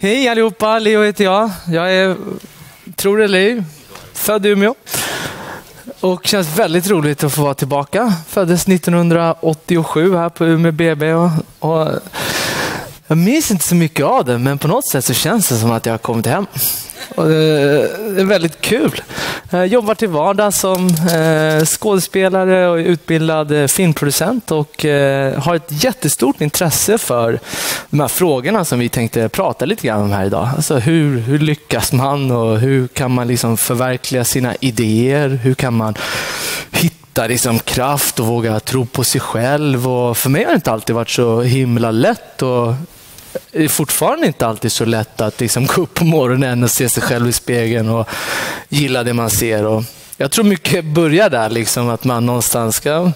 Hej allihopa, Leo heter jag. Jag är, tror det eller ej, född i Umeå. Och känns väldigt roligt att få vara tillbaka. Föddes 1987 här på Umeå BB. Och jag minns inte så mycket av det, men på något sätt så känns det som att jag har kommit hem. Och det är väldigt kul. Jag jobbar till vardag som skådespelare och utbildad filmproducent och har ett jättestort intresse för de här frågorna som vi tänkte prata lite grann om här idag. Alltså hur lyckas man och hur kan man liksom förverkliga sina idéer? Hur kan man hitta liksom kraft och våga tro på sig själv? Och för mig har det inte alltid varit så himla lätt, och det är fortfarande inte alltid så lätt att liksom gå upp på morgonen och se sig själv i spegeln och gilla det man ser. Och jag tror mycket börjar där, liksom, att man någonstans ska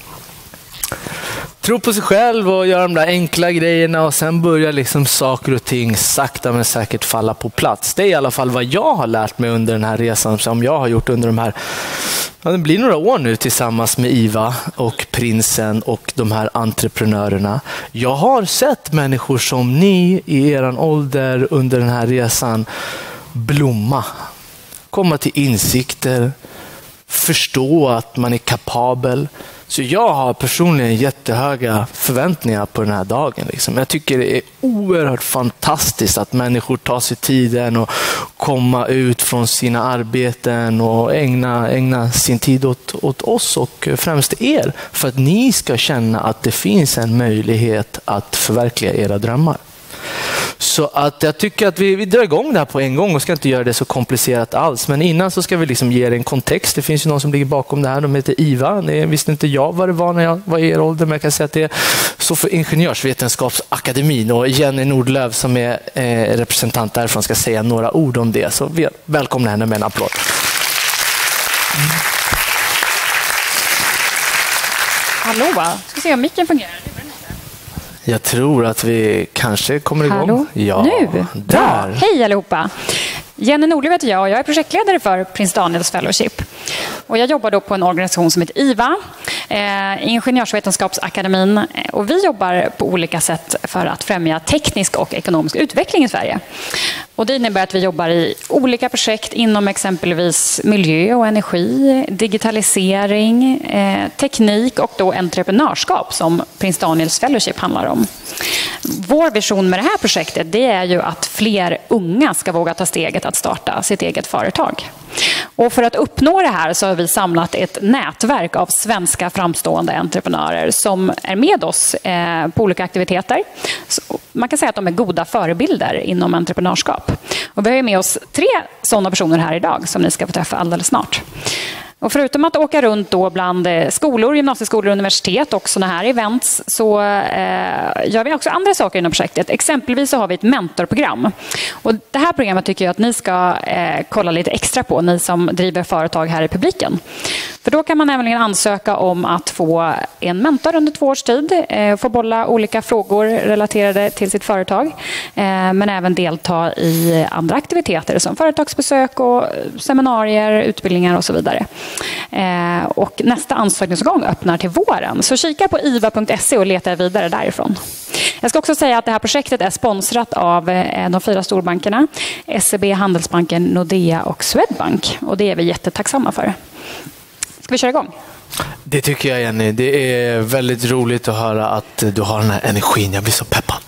tro på sig själv och göra de där enkla grejerna, och sen börjar liksom saker och ting sakta men säkert falla på plats. Det är i alla fall vad jag har lärt mig under den här resan som jag har gjort under de här, det blir några år nu tillsammans med Iva och Prinsen och de här entreprenörerna. Jag har sett människor som ni i eran ålder under den här resan blomma, komma till insikter, förstå att man är kapabel. Så jag har personligen jättehöga förväntningar på den här dagen. Liksom. Jag tycker det är oerhört fantastiskt att människor tar sig tiden och komma ut från sina arbeten och ägna sin tid åt oss och främst er. För att ni ska känna att det finns en möjlighet att förverkliga era drömmar. Så att jag tycker att vi drar igång det här på en gång och ska inte göra det så komplicerat alls. Men innan så ska vi liksom ge er en kontext. Det finns ju någon som ligger bakom det här. De heter Iva. Det visste inte jag vad det var när jag var i er ålder. Men jag kan säga att det är så för Ingenjörsvetenskapsakademin. Och Jenny Nordlöf som är representant därifrån ska säga några ord om det. Så välkomna henne med en applåd. Hallå, ska se om micken fungerar. Jag tror att vi kanske kommer igång. Hallå? Ja, nu? Där. Bra. Hej allihopa. Jenny Nordlöf heter jag och jag är projektledare för Prins Daniels Fellowship. Och jag jobbar då på en organisation som heter IVA, Ingenjörsvetenskapsakademin. Och vi jobbar på olika sätt för att främja teknisk och ekonomisk utveckling i Sverige. Och det innebär att vi jobbar i olika projekt inom exempelvis miljö och energi, digitalisering, teknik och då entreprenörskap som Prins Daniels Fellowship handlar om. Vår vision med det här projektet, det är ju att fler unga ska våga ta steget att starta sitt eget företag. Och för att uppnå det här så har vi samlat ett nätverk av svenska framstående entreprenörer som är med oss på olika aktiviteter. Så man kan säga att de är goda förebilder inom entreprenörskap. Och vi har med oss 3 sådana personer här idag som ni ska få träffa alldeles snart. Och förutom att åka runt då bland skolor, gymnasieskolor och universitet och sådana här events så gör vi också andra saker inom projektet. Exempelvis så har vi ett mentorprogram. Och det här programmet tycker jag att ni ska kolla lite extra på, ni som driver företag här i publiken. För då kan man nämligen ansöka om att få en mentor under 2 års tid, få bolla olika frågor relaterade till sitt företag, men även delta i andra aktiviteter som företagsbesök och seminarier, utbildningar och så vidare. Och nästa ansökningsgång öppnar till våren. Så kika på iva.se och leta vidare därifrån. Jag ska också säga att det här projektet är sponsrat av de 4 storbankerna, SEB, Handelsbanken, Nordea och Swedbank. Och det är vi jättetacksamma för. Ska vi köra igång? Det tycker jag, Jenny. Det är väldigt roligt att höra att du har den här energin. Jag blir så peppad.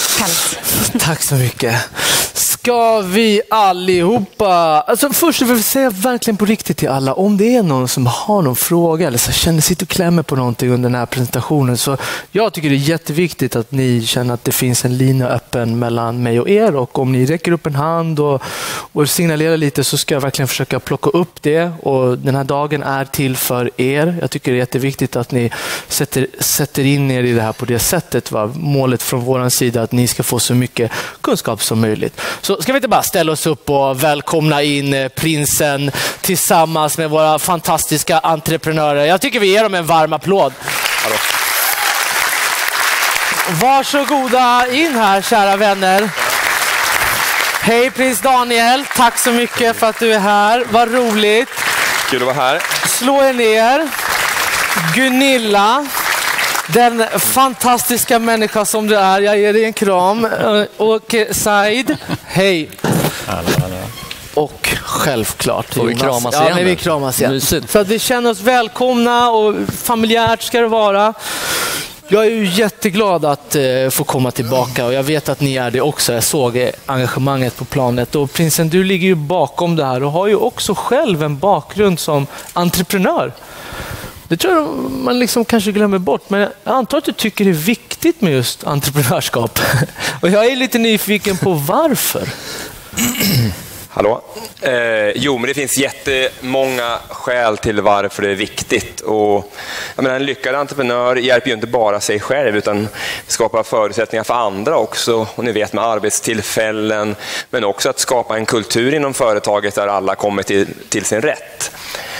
Tack så mycket. Ska vi allihopa... Alltså först vill jag säga verkligen på riktigt till alla. Om det är någon som har någon fråga eller så känner sitt och klämmer på någonting under den här presentationen. Så jag tycker det är jätteviktigt att ni känner att det finns en linje öppen mellan mig och er. Och om ni räcker upp en hand och signalerar lite så ska jag verkligen försöka plocka upp det. Och den här dagen är till för er. Jag tycker det är jätteviktigt att ni sätter in er i det här på det sättet. Va? Målet från vår sida är att ni ska få så mycket kunskap som möjligt. Så ska vi inte bara ställa oss upp och välkomna in Prinsen tillsammans med våra fantastiska entreprenörer. Jag tycker vi ger dem en varm applåd. Hallå. Varsågoda in här, kära vänner. Hej Prins Daniel, tack så mycket för att du är här. Vad roligt. Kul att vara här. Slå er ner. Gunilla. Den fantastiska människa som du är. Jag ger dig en kram. Och Said, hej. Och självklart får vi kramas igen. Ja, men vi kramas igen. Mysigt. Så att vi känner oss välkomna och familjärt ska det vara. Jag är ju jätteglad att få komma tillbaka och jag vet att ni är det också. Jag såg engagemanget på planet och prinsen, du ligger ju bakom det här och har ju också själv en bakgrund som entreprenör. Det tror jag man liksom kanske glömmer bort, men jag antar att du tycker det är viktigt med just entreprenörskap. Och jag är lite nyfiken på varför. Hallå? Jo, men det finns jättemånga skäl till varför det är viktigt. Och, jag menar, en lyckad entreprenör hjälper ju inte bara sig själv utan skapar förutsättningar för andra också. Och ni vet, med arbetstillfällen, men också att skapa en kultur inom företaget där alla kommer till sin rätt.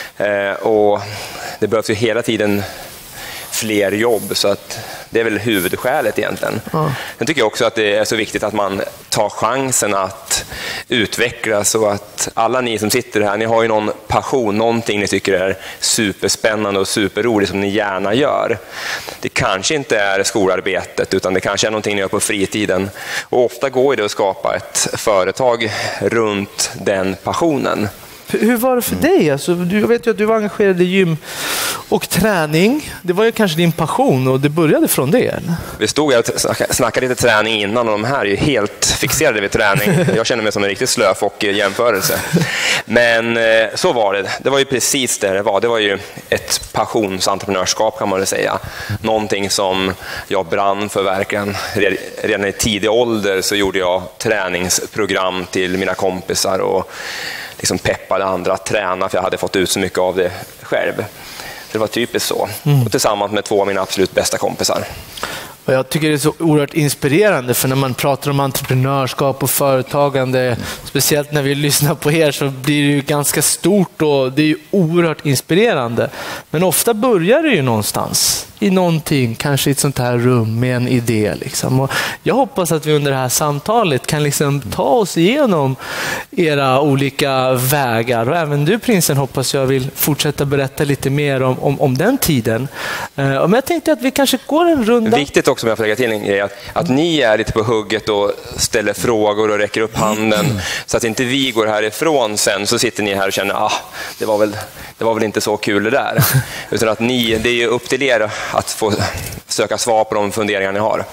Och det behövs ju hela tiden fler jobb, så att det är väl huvudskälet egentligen. Jag tycker också att det är så viktigt att man tar chansen att utvecklas och att alla ni som sitter här, ni har ju någon passion, någonting ni tycker är superspännande och superroligt som ni gärna gör. Det kanske inte är skolarbetet utan det kanske är någonting ni gör på fritiden. Och ofta går det att skapa ett företag runt den passionen. Hur var det för dig? Alltså, jag vet ju att du var engagerad i gym och träning. Det var ju kanske din passion och det började från det, eller? Vi stod här och snackade lite träning innan och de här är ju helt fixerade vid träning. Jag känner mig som en riktigt slöf och jämförelse. Men så var det. Det var ju precis det var. Det var ju ett passionsentreprenörskap kan man väl säga. Någonting som jag brann för verkligen. Redan i tidig ålder så gjorde jag träningsprogram till mina kompisar och liksom peppade andra att träna för jag hade fått ut så mycket av det själv. Det var typiskt så. Och tillsammans med 2 av mina absolut bästa kompisar. Och jag tycker det är så oerhört inspirerande för när man pratar om entreprenörskap och företagande, speciellt när vi lyssnar på er, så blir det ju ganska stort och det är ju oerhört inspirerande. Men ofta börjar det ju någonstans i någonting, kanske i ett sånt här rum med en idé. Liksom. Och jag hoppas att vi under det här samtalet kan liksom ta oss igenom era olika vägar. Och även du, prinsen, hoppas jag vill fortsätta berätta lite mer om den tiden. Men jag tänkte att vi kanske går en runda. Viktigt också, om jag får lägga till en grej, att ni är lite på hugget och ställer frågor och räcker upp handen så att inte vi går härifrån sen så sitter ni här och känner det var väl inte så kul det där. Utan att det är ju upp till er att få söka svar på de funderingar ni har.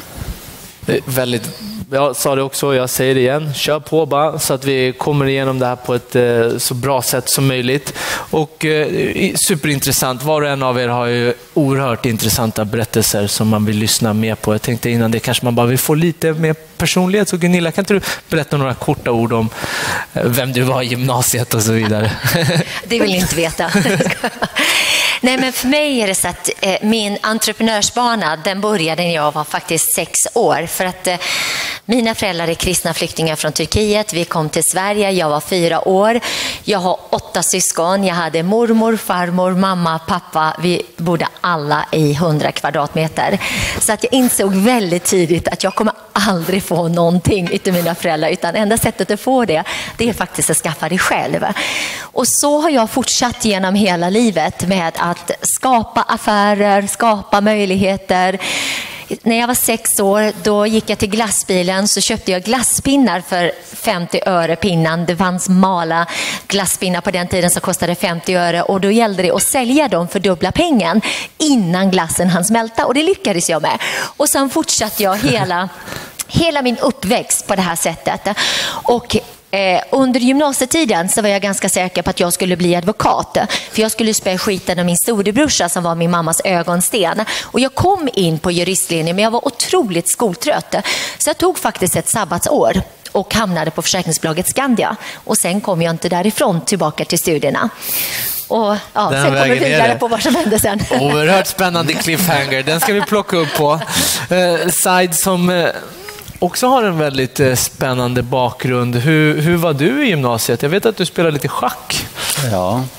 Jag sa det också, jag säger det igen. Kör på bara så att vi kommer igenom det här på ett så bra sätt som möjligt. Och superintressant. Var och en av er har ju oerhört intressanta berättelser som man vill lyssna mer på. Jag tänkte innan det kanske man bara vill få lite mer personlighet. Så Gunilla, kan inte du berätta några korta ord om vem du var i gymnasiet och så vidare? Det vill ni inte veta. Nej, men för mig är det så att min entreprenörsbana, den började när jag var faktiskt 6 år. För att mina föräldrar är kristna flyktingar från Turkiet. Vi kom till Sverige, jag var 4 år. Jag har 8 syskon. Jag hade mormor, farmor, mamma, pappa. Vi bodde alla i 100 kvadratmeter. Så att jag insåg väldigt tidigt att jag kommer aldrig få någonting utav mina föräldrar. Utan enda sättet att få det är faktiskt att skaffa det själv. Och så har jag fortsatt genom hela livet med att skapa affärer, skapa möjligheter. När jag var 6 år, då gick jag till glassbilen, så köpte jag glasspinnar för 50 öre pinnan. Det fanns mala glasspinnar på den tiden som kostade 50 öre. Och då gällde det att sälja dem för dubbla pengen innan glassen hann smälta. Och det lyckades jag med. Och sen fortsatte jag hela min uppväxt på det här sättet. Och under gymnasietiden så var jag ganska säker på att jag skulle bli advokat. För jag skulle spöa skiten av min storebrorsa som var min mammas ögonsten. Och jag kom in på juristlinjen, men jag var otroligt skoltrött. Så jag tog faktiskt ett sabbatsår och hamnade på försäkringsbolaget Skandia. Och sen kom jag inte därifrån tillbaka till studierna. Och sen kommer vi vidare på vad som hände sen. Oerhört spännande cliffhanger. Den ska vi plocka upp på. Said, som också har en väldigt spännande bakgrund. Hur var du i gymnasiet? Jag vet att du spelade lite schack. Ja,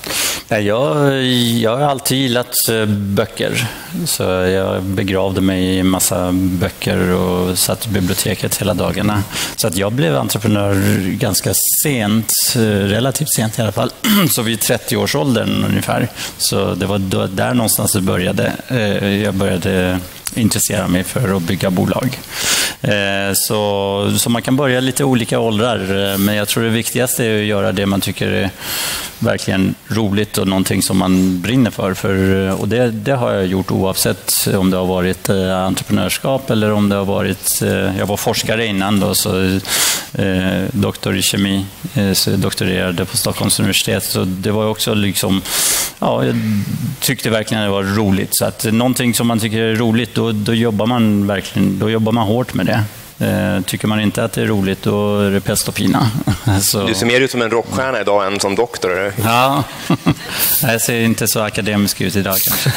Jag har alltid gillat böcker, så jag begravde mig i en massa böcker och satt i biblioteket hela dagarna. Så att jag blev entreprenör ganska sent, relativt sent i alla fall, så vid 30-årsåldern ungefär. Så det var där någonstans det började. Jag började intressera mig för att bygga bolag. Så man kan börja lite olika åldrar, men jag tror det viktigaste är att göra det man tycker är verkligen roligt och någonting som man brinner för. Och det har jag gjort oavsett om det har varit entreprenörskap eller om det har varit... Jag var forskare innan då, så doktor i kemi, så jag doktorerade på Stockholms universitet. Så det var också liksom... Ja, jag tyckte verkligen det var roligt. Så att någonting som man tycker är roligt, då jobbar man verkligen, då jobbar man hårt med det. Tycker man inte att det är roligt, då är det pest och pina. Så... Du ser mer ut som en rockstjärna idag än som doktor, eller? Ja, jag ser inte så akademisk ut idag kanske.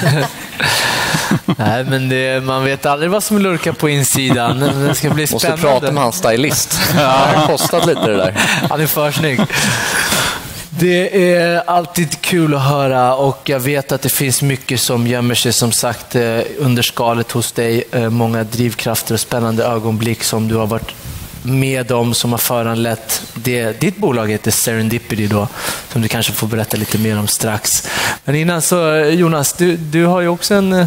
Nej, men man vet aldrig vad som lurkar på insidan. Det ska bli spännande. Måste prata med hans stylist. Det har kostat lite det där. Han är för snygg. Det är alltid kul att höra, och jag vet att det finns mycket som gömmer sig, som sagt, under skalet hos dig. Många drivkrafter och spännande ögonblick som du har varit med om, som har föranlett det. Ditt bolag heter Serendipity då, som du kanske får berätta lite mer om strax. Men innan så, Jonas, du har ju också en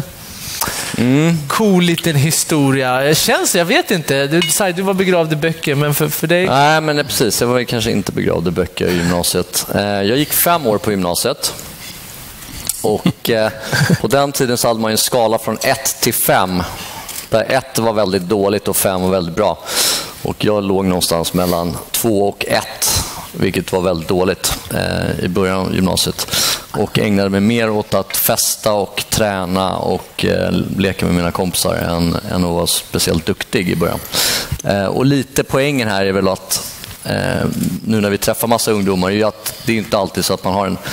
cool liten historia. Jag vet inte. Du var begravd i böcker, men för dig... Nej, men precis. Jag var kanske inte begravd i böcker i gymnasiet. Jag gick 5 år på gymnasiet. Och på den tiden så hade man en skala från 1 till 5. Där 1 var väldigt dåligt och 5 var väldigt bra. Och jag låg någonstans mellan 2 och 1, vilket var väldigt dåligt i början av gymnasiet. Och ägnade mig mer åt att festa och träna och leka med mina kompisar än att vara speciellt duktig i början. Och lite poängen här är väl att nu när vi träffar massa ungdomar, är ju att det är inte alltid så att man har en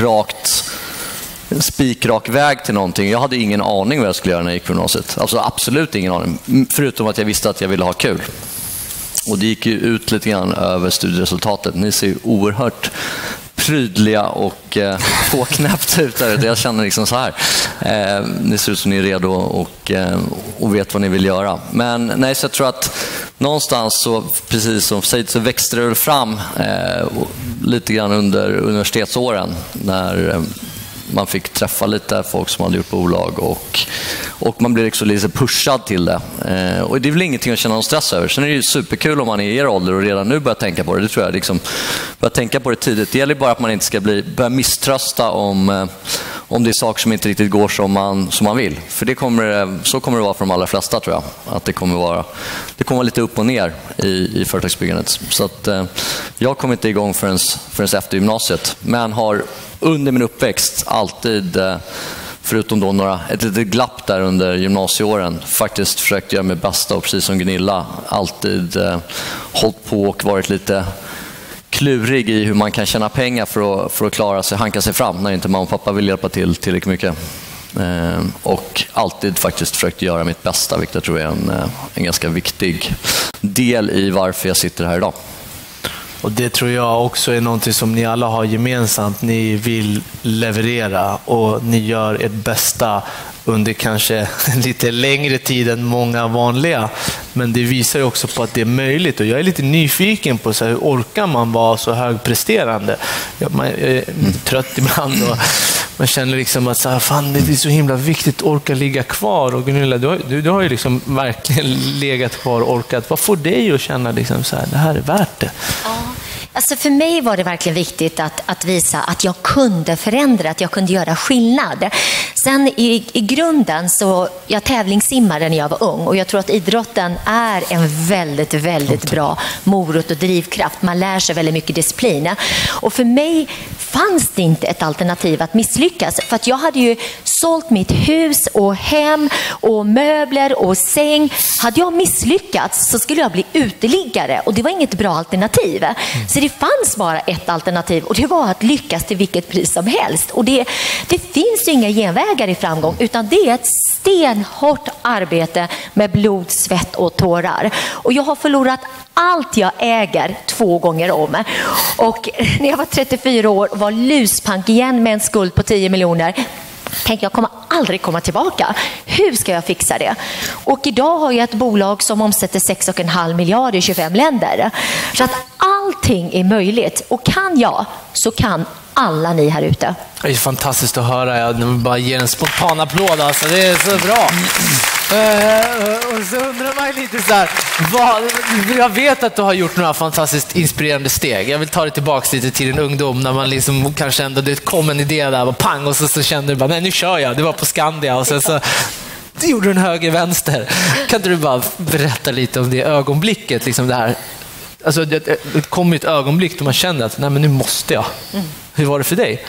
spikrak väg till någonting. Jag hade ingen aning vad jag skulle göra när jag gick på gymnasiet. Alltså absolut ingen aning. Förutom att jag visste att jag ville ha kul. Och det gick ju ut lite grann över studieresultatet. Ni ser ju oerhört prydliga och påknäppt ut där. Jag känner liksom så här. Ni ser ut som ni är redo och vet vad ni vill göra. Men nej, så jag tror att någonstans så, precis som sägs, så växte det fram lite grann under universitetsåren när man fick träffa lite folk som hade gjort bolag och man blir liksom lite pushad till det. Och det är väl ingenting att känna någon stress över. Sen är det ju superkul om man är i er ålder och redan nu börjar tänka på det. Det tror jag liksom, börjar tänka på det tidigt. Det gäller bara att man inte ska börja misströsta om det är saker som inte riktigt går som man vill. För så kommer det vara för de allra flesta, tror jag. Att det kommer vara lite upp och ner i företagsbyggandet. Så att jag kom inte igång förrän efter gymnasiet. Men har under min uppväxt alltid, förutom då ett litet glapp där under gymnasieåren, faktiskt försökt göra mig bästa, och precis som Gunilla alltid hållit på och varit lite klurig i hur man kan tjäna pengar för att klara sig, hanka sig fram när inte mamma och pappa vill hjälpa till tillräckligt mycket. Och alltid faktiskt försökt göra mitt bästa, vilket jag tror är en ganska viktig del i varför jag sitter här idag. Och det tror jag också är någonting som ni alla har gemensamt. Ni vill leverera och ni gör ert bästa under kanske lite längre tid än många vanliga. Men det visar ju också på att det är möjligt. Och jag är lite nyfiken på hur orkar man vara så högpresterande. Man är trött ibland och man känner liksom att fan, det är så himla viktigt att orka ligga kvar. Och Gunilla, du har ju liksom verkligen legat kvar och orkat. Vad får dig att känna liksom så här, det här är värt det? Ja. Alltså för mig var det verkligen viktigt att visa att jag kunde förändra, att jag kunde göra skillnad. Sen i grunden så, jag tävlingssimmade när jag var ung, och jag tror att idrotten är en väldigt, väldigt bra morot och drivkraft. Man lär sig väldigt mycket disciplin. Och för mig fanns det inte ett alternativ att misslyckas. För att jag hade ju sålt mitt hus och hem och möbler och säng. Hade jag misslyckats så skulle jag bli uteliggare, och det var inget bra alternativ. Så det fanns bara ett alternativ, och det var att lyckas till vilket pris som helst. Och det finns ju inga genvägar i framgång, utan det är ett stenhårt arbete med blod, svett och tårar. Och jag har förlorat allt jag äger 2 gånger om. Och när jag var 34 år var luspank igen med en skuld på 10 miljoner. Tänk, jag kommer aldrig komma tillbaka. Hur ska jag fixa det? Och idag har jag ett bolag som omsätter 6,5 miljarder i 25 länder. Så att allting är möjligt. Och kan jag, så kan alla ni här ute. Det är fantastiskt att höra. Jag vill bara ge en spontan applåd. Alltså. Det är så bra. Och så undrar man lite så här, jag vet att du har gjort några fantastiskt inspirerande steg. Jag vill ta det tillbaka lite till din ungdom när man liksom kanske ändå, det kom en idé där och pang, och så kände du bara, nej nu kör jag. Det var på Skandia och sen så du gjorde en höger-vänster. Kan du bara berätta lite om det ögonblicket, liksom det här? Alltså det kom ett ögonblick då man kände att nej men nu måste jag. Hur var det för dig?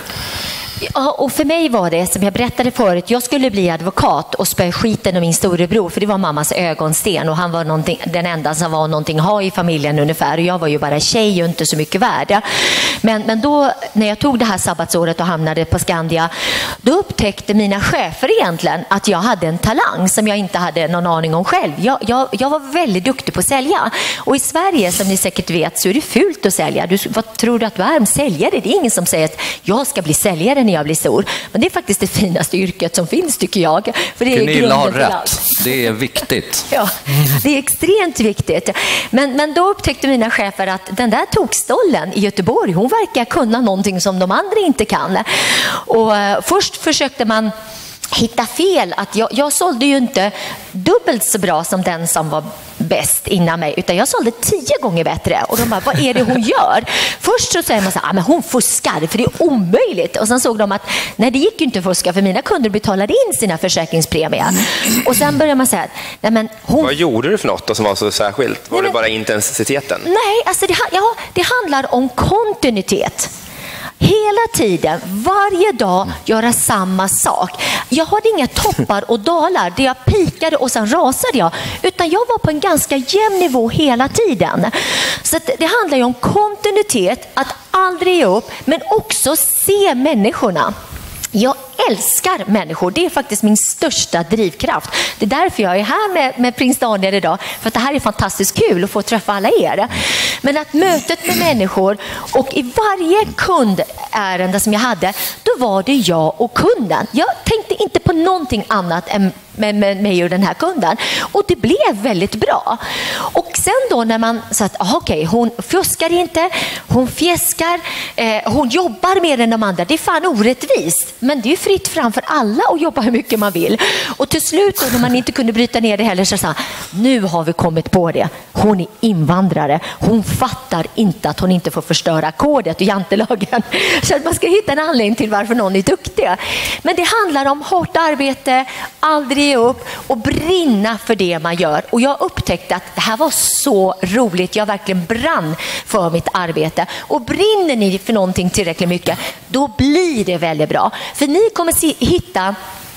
Ja, och för mig var det, som jag berättade förut, jag skulle bli advokat och spöa skiten av min storebror, för det var mammas ögonsten och han var den enda som var någonting ha i familjen ungefär, och jag var ju bara tjej och inte så mycket värd. Men då när jag tog det här sabbatsåret och hamnade på Skandia, då upptäckte mina chefer egentligen att jag hade en talang som jag inte hade någon aning om själv. Jag var väldigt duktig på att sälja, och i Sverige, som ni säkert vet, så är det fult att sälja. Vad tror du att du är? En säljare? Det är ingen som säger att jag ska bli säljare när jag blir stor. Men det är faktiskt det finaste yrket som finns, tycker jag. För det är Gunilla har rätt. Det är viktigt. Ja, det är extremt viktigt. Men då upptäckte mina chefer att den där tokstollen i Göteborg, hon verkar kunna någonting som de andra inte kan. Och först försökte man hitta fel. Att jag sålde ju inte dubbelt så bra som den som var bäst innan mig, utan jag sålde 10 gånger bättre. Och de bara, vad är det hon gör? Först så säger man så här, men hon fuskar, för det är omöjligt. Och sen såg de att nej, det gick ju inte att fuska, för mina kunder betalade in sina försäkringspremier. Och sen började man säga, nej men hon... Vad gjorde du för något då som var så särskilt? Var det bara intensiteten? Nej, alltså det handlar om kontinuitet. Hela tiden, varje dag göra samma sak. Jag hade inga toppar och dalar där jag pikade och sen rasade jag. Utan jag var på en ganska jämn nivå hela tiden. Så det handlar ju om kontinuitet, att aldrig ge upp, men också se människorna. Jag älskar människor. Det är faktiskt min största drivkraft. Det är därför jag är här med Prins Daniel idag. För att det här är fantastiskt kul att få träffa alla er. Men att mötet med människor, och i varje kundärende som jag hade, då var det jag och kunden. Jag tänkte inte på någonting annat än med mig och den här kunden. Och det blev väldigt bra. Och sen då när man sa att okej, hon fuskar inte, hon fjäskar, hon jobbar mer än de andra. Det är fan orättvist. Men det är ju fritt framför alla att jobba hur mycket man vill. Och till slut då, när man inte kunde bryta ner det heller, så sa nu har vi kommit på det. Hon är invandrare. Hon fattar inte att hon inte får förstöra kodet och jantelagen. Så att man ska hitta en anledning till varför någon är duktig. Men det handlar om hårt arbete, aldrig ge upp och brinna för det man gör. Och jag upptäckte att det här var så roligt. Jag verkligen brann för mitt arbete. Och brinner ni för någonting tillräckligt mycket, då blir det väldigt bra. För ni kommer hitta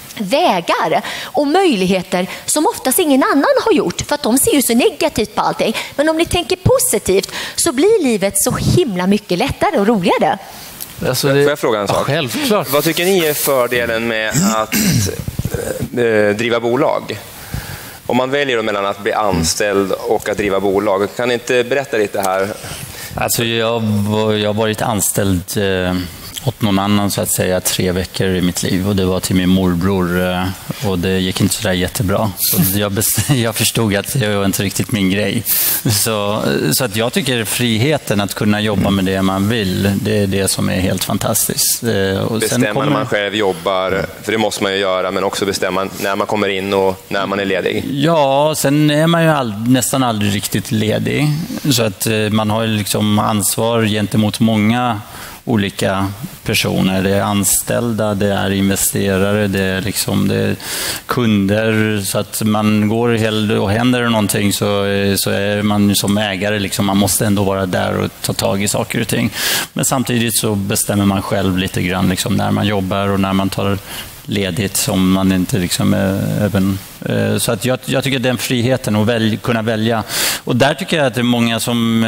vägar och möjligheter som oftast ingen annan har gjort, för att de ser ju så negativt på allting. Men om ni tänker positivt så blir livet så himla mycket lättare och roligare. Alltså Får jag fråga en sak? Självklart. Vad tycker ni är fördelen med att driva bolag? Om man väljer mellan att bli anställd och att driva bolag, kan ni inte berätta lite här? Alltså jag har varit anställd åt någon annan, så att säga, 3 veckor i mitt liv, och det var till min morbror, och det gick inte så där jättebra. Så jag förstod att det var inte riktigt min grej. Så att jag tycker friheten att kunna jobba med det man vill, det är det som är helt fantastiskt. Och bestämma när man själv jobbar, för det måste man ju göra, men också bestämma när man kommer in och när man är ledig. Ja, sen är man ju nästan aldrig riktigt ledig. Så att man har liksom ansvar gentemot många olika personer. Det är anställda, det är investerare, det är kunder. Så att man går och händer någonting, så är man som ägare, liksom, man måste ändå vara där och ta tag i saker och ting. Men samtidigt så bestämmer man själv lite grann liksom, när man jobbar och när man tar ledigt, som man inte liksom även. Så att jag tycker den friheten att kunna välja. Och där tycker jag att det är många som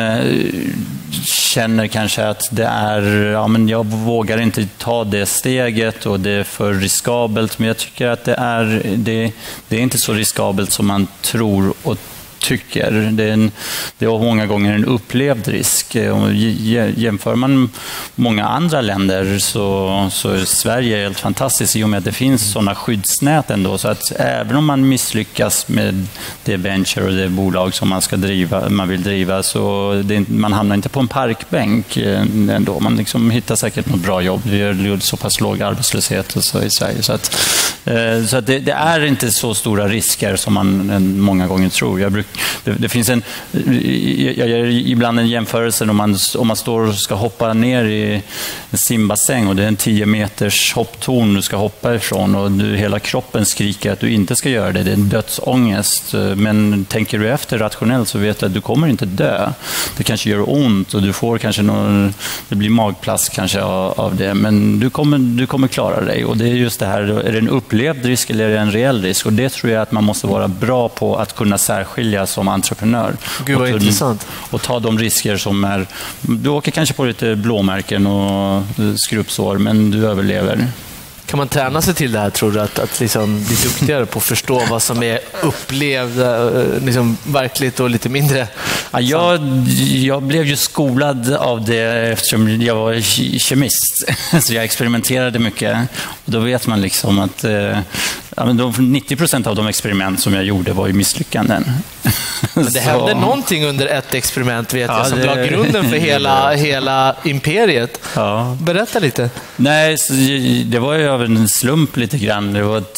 känner kanske att det är, ja men jag vågar inte ta det steget och det är för riskabelt, men jag tycker att det är inte så riskabelt som man tror och tycker. Det är många gånger en upplevd risk. Jämför man många andra länder så är Sverige helt fantastiskt i och med att det finns sådana skyddsnät ändå. Så att även om man misslyckas med det venture och det bolag som man vill driva, så man hamnar inte på en parkbänk ändå. Man liksom hittar säkert något bra jobb. Vi har så pass låg arbetslöshet och så i Sverige. Så att det är inte så stora risker som man många gånger tror. Det finns jag gör ibland en jämförelse om man står och ska hoppa ner i en simbassäng och det är en 10 meters hopptorn du ska hoppa ifrån och hela kroppen skriker att du inte ska göra det. Det är en dödsångest. Men tänker du efter rationellt så vet du att du kommer inte dö. Det kanske gör ont och du får kanske det blir magplask kanske av det. Men du kommer klara dig. Och det är just det här, är det en upplevd risk eller är det en reell risk? Och det tror jag att man måste vara bra på att kunna särskilja som entreprenör. Gud vad intressant. Och ta de risker som är... Du åker kanske på lite blåmärken och skrubbsår, men du överlever. Kan man träna sig till det här, tror du? Att liksom bli duktigare på att förstå vad som är upplevt liksom verkligt och lite mindre? Ja, jag blev ju skolad av det eftersom jag var kemist. Så jag experimenterade mycket. Och då vet man liksom att 90% av de experiment som jag gjorde var ju misslyckanden. Men det hände någonting under ett experiment, vet jag, som la grunden för hela imperiet. Ja. Berätta lite. Nej, det var ju av en slump lite grann.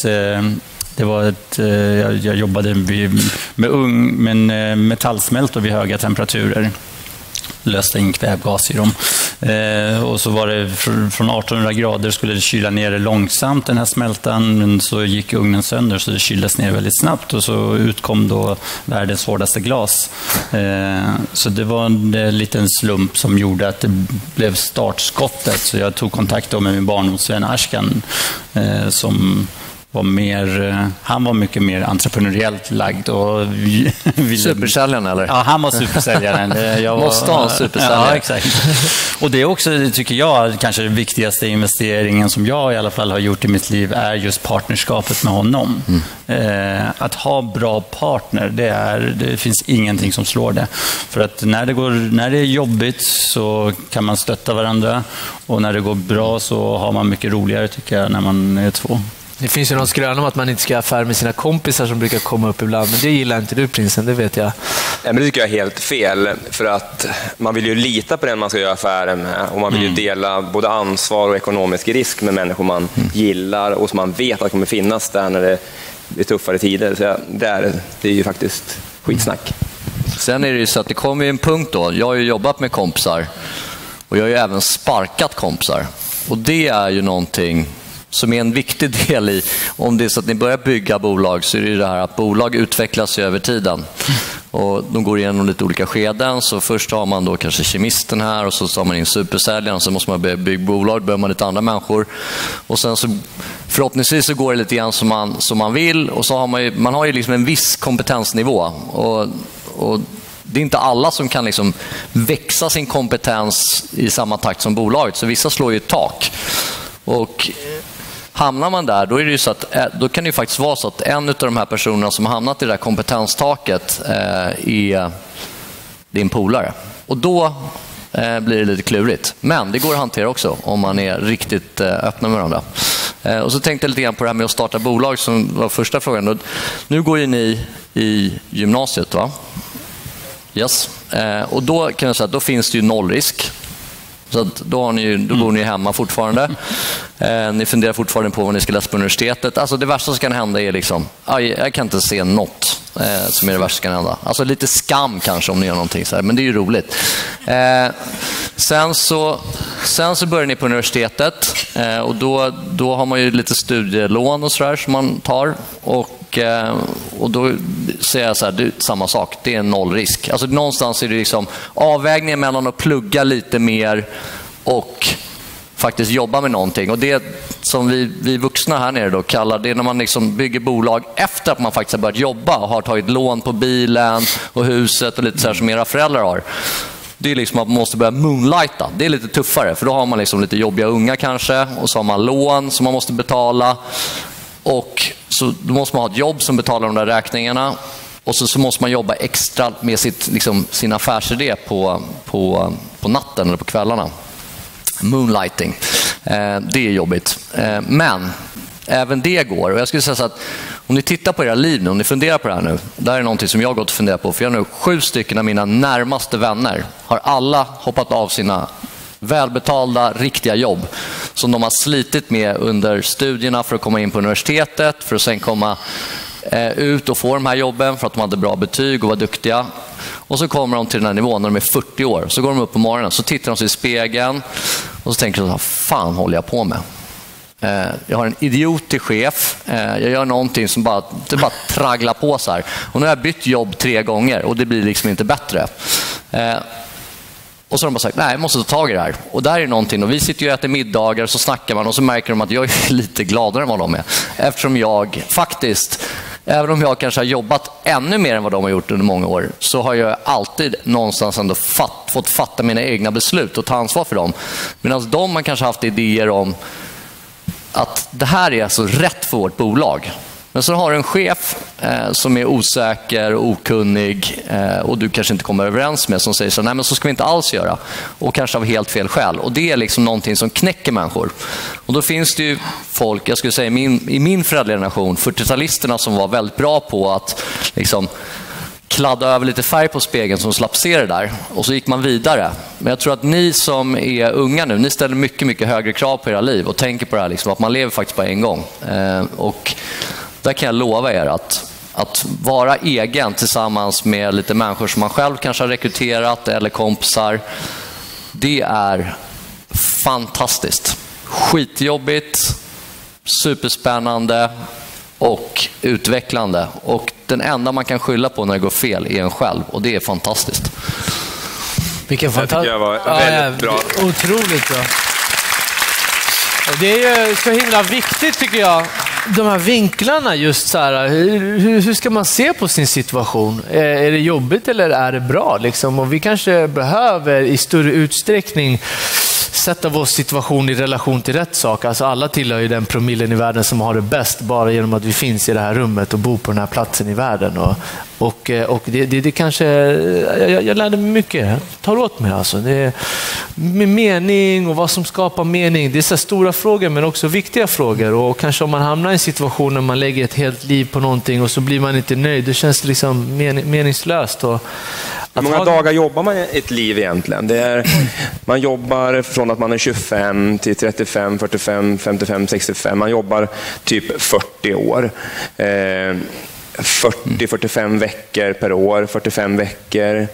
Jag jobbade med metallsmältor vid höga temperaturer. Löste in kvävgas i dem. Och så var det från 1800 grader skulle det kyla ner det långsamt, den här smältan, men så gick ugnen sönder så det kyldes ner väldigt snabbt och så utkom då världens hårdaste glas. Så det var en liten slump som gjorde att det blev startskottet, så jag tog kontakt med min barndomsvän Ashkan som han var mycket mer entreprenöriellt lagd. Och supersäljaren eller? Ja, han var supersäljaren. Måste ha en supersäljare. Ja, exakt. Och det är också, tycker jag, kanske den viktigaste investeringen som jag i alla fall har gjort i mitt liv är just partnerskapet med honom. Att ha bra partner, det finns ingenting som slår det. För att när det är jobbigt så kan man stötta varandra, och när det går bra så har man mycket roligare, tycker jag, när man är två. Det finns ju någon skrön om att man inte ska ha affär med sina kompisar som brukar komma upp ibland, men det gillar inte du, prinsen, det vet jag. Ja, men det tycker jag är helt fel, för att man vill ju lita på den man ska göra affären med, och man vill ju dela både ansvar och ekonomisk risk med människor man gillar och som man vet att kommer finnas där när det blir tuffare tider. Så det är ju faktiskt skitsnack. Sen är det ju så att det kommer en punkt då. Jag har ju jobbat med kompisar och jag har ju även sparkat kompisar, och det är ju någonting som är en viktig del i, om det är så att ni börjar bygga bolag, så är det ju det här att bolag utvecklas över tiden. Och de går igenom lite olika skeden. Så först har man då kanske kemisten här, och så tar man in supersäljaren, så måste man bygga bolag, börjar man lite andra människor. Och sen så förhoppningsvis så går det lite grann som man vill, och så har man har ju liksom en viss kompetensnivå. Och det är inte alla som kan liksom växa sin kompetens i samma takt som bolaget, så vissa slår ju ett tak. Och hamnar man där, då är det ju så att då kan det ju faktiskt vara så att en av de här personerna som har hamnat i det där kompetenstaket är din polare. Och då blir det lite klurigt. Men det går att hantera också om man är riktigt öppna med varandra. Och så tänkte jag lite grann på det här med att starta bolag som var första frågan. Nu går ju ni i gymnasiet, va? Yes. Och då kan jag säga att då finns det ju nollrisk. Så att då bor ni hemma fortfarande. Ni funderar fortfarande på vad ni ska läsa på universitetet. Alltså det värsta som kan hända är liksom, jag kan inte se något som är det värsta som kan hända. Alltså lite skam kanske om ni gör någonting så här, men det är ju roligt. Sen så börjar ni på universitetet, och då har man ju lite studielån och så där som man tar, och då säger jag så här, det är samma sak, det är en nollrisk. Alltså någonstans är det liksom avvägningen mellan att plugga lite mer och faktiskt jobba med någonting. Och det som vi vuxna här nere då kallar, det är när man liksom bygger bolag efter att man faktiskt har börjat jobba och har tagit lån på bilen och huset och lite så här som era föräldrar har. Det är liksom att man måste börja moonlighta. Det är lite tuffare, för då har man liksom lite jobbiga unga kanske, och så har man lån som man måste betala, och så då måste man ha ett jobb som betalar de där räkningarna. Och så måste man jobba extra med sin affärsidé på natten eller på kvällarna. Moonlighting. Det är jobbigt. Men även det går. Och jag skulle säga så att om ni tittar på era liv nu, om ni funderar på det här nu. Det här är någonting som jag har gått och funderat på. För jag har nu 7 stycken av mina närmaste vänner har alla hoppat av sina välbetalda, riktiga jobb som de har slitit med under studierna för att komma in på universitetet, för att sen komma ut och få de här jobben för att de hade bra betyg och var duktiga. Och så kommer de till den här nivån när de är 40 år. Så går de upp på morgonen, så tittar de sig i spegeln och så tänker de, vad fan håller jag på med? Jag har en idiotisk chef. Jag gör någonting som bara tragglar på så här. Och nu har jag bytt jobb 3 gånger och det blir liksom inte bättre. Och så har de bara sagt, nej, jag måste ta tag i det här. Och där är någonting. Och vi sitter ju och äter middagar, så snackar man och så märker de att jag är lite gladare än vad de är. Eftersom jag faktiskt, även om jag kanske har jobbat ännu mer än vad de har gjort under många år, så har jag alltid någonstans ändå fått fatta mina egna beslut och ta ansvar för dem. Medan de har kanske haft idéer om att det här är alltså rätt för vårt bolag. Men så har du en chef som är osäker och okunnig och du kanske inte kommer överens med, som säger så, nej men så ska vi inte alls göra. Och kanske av helt fel skäl. Och det är liksom någonting som knäcker människor. Och då finns det ju folk, jag skulle säga i min föräldrageneration, 40-talisterna som var väldigt bra på att liksom kladda över lite färg på spegeln som slapp se det där. Och så gick man vidare. Men jag tror att ni som är unga nu, ni ställer mycket, mycket högre krav på era liv och tänker på det här liksom, att man lever faktiskt bara en gång. Och där kan jag lova er att vara egen tillsammans med lite människor som man själv kanske har rekryterat eller kompisar, det är fantastiskt. Skitjobbigt, superspännande och utvecklande. Och den enda man kan skylla på när det går fel är en själv. Och det är fantastiskt. Vilken fantastisk... Det var väldigt bra. Otroligt bra. Och det är ju så himla viktigt tycker jag. De här vinklarna just så här, hur ska man se på sin situation? Är det jobbigt eller är det bra? Liksom? Och vi kanske behöver i större utsträckning sätta vår situation i relation till rätt sak. Alltså alla tillhör ju den promillen i världen som har det bäst bara genom att vi finns i det här rummet och bor på den här platsen i världen. Och det kanske, jag lärde mig mycket. Tar åt mig alltså. Det är med mening och vad som skapar mening. Det är så stora frågor men också viktiga frågor. Och kanske om man hamnar i en situation när man lägger ett helt liv på någonting och så blir man inte nöjd. Det känns liksom meningslöst. Hur många dagar jobbar man ett liv egentligen? Man jobbar från att man är 25 till 35, 45, 55, 65. Man jobbar typ 40 år. 40-45 veckor per år, 45 veckor.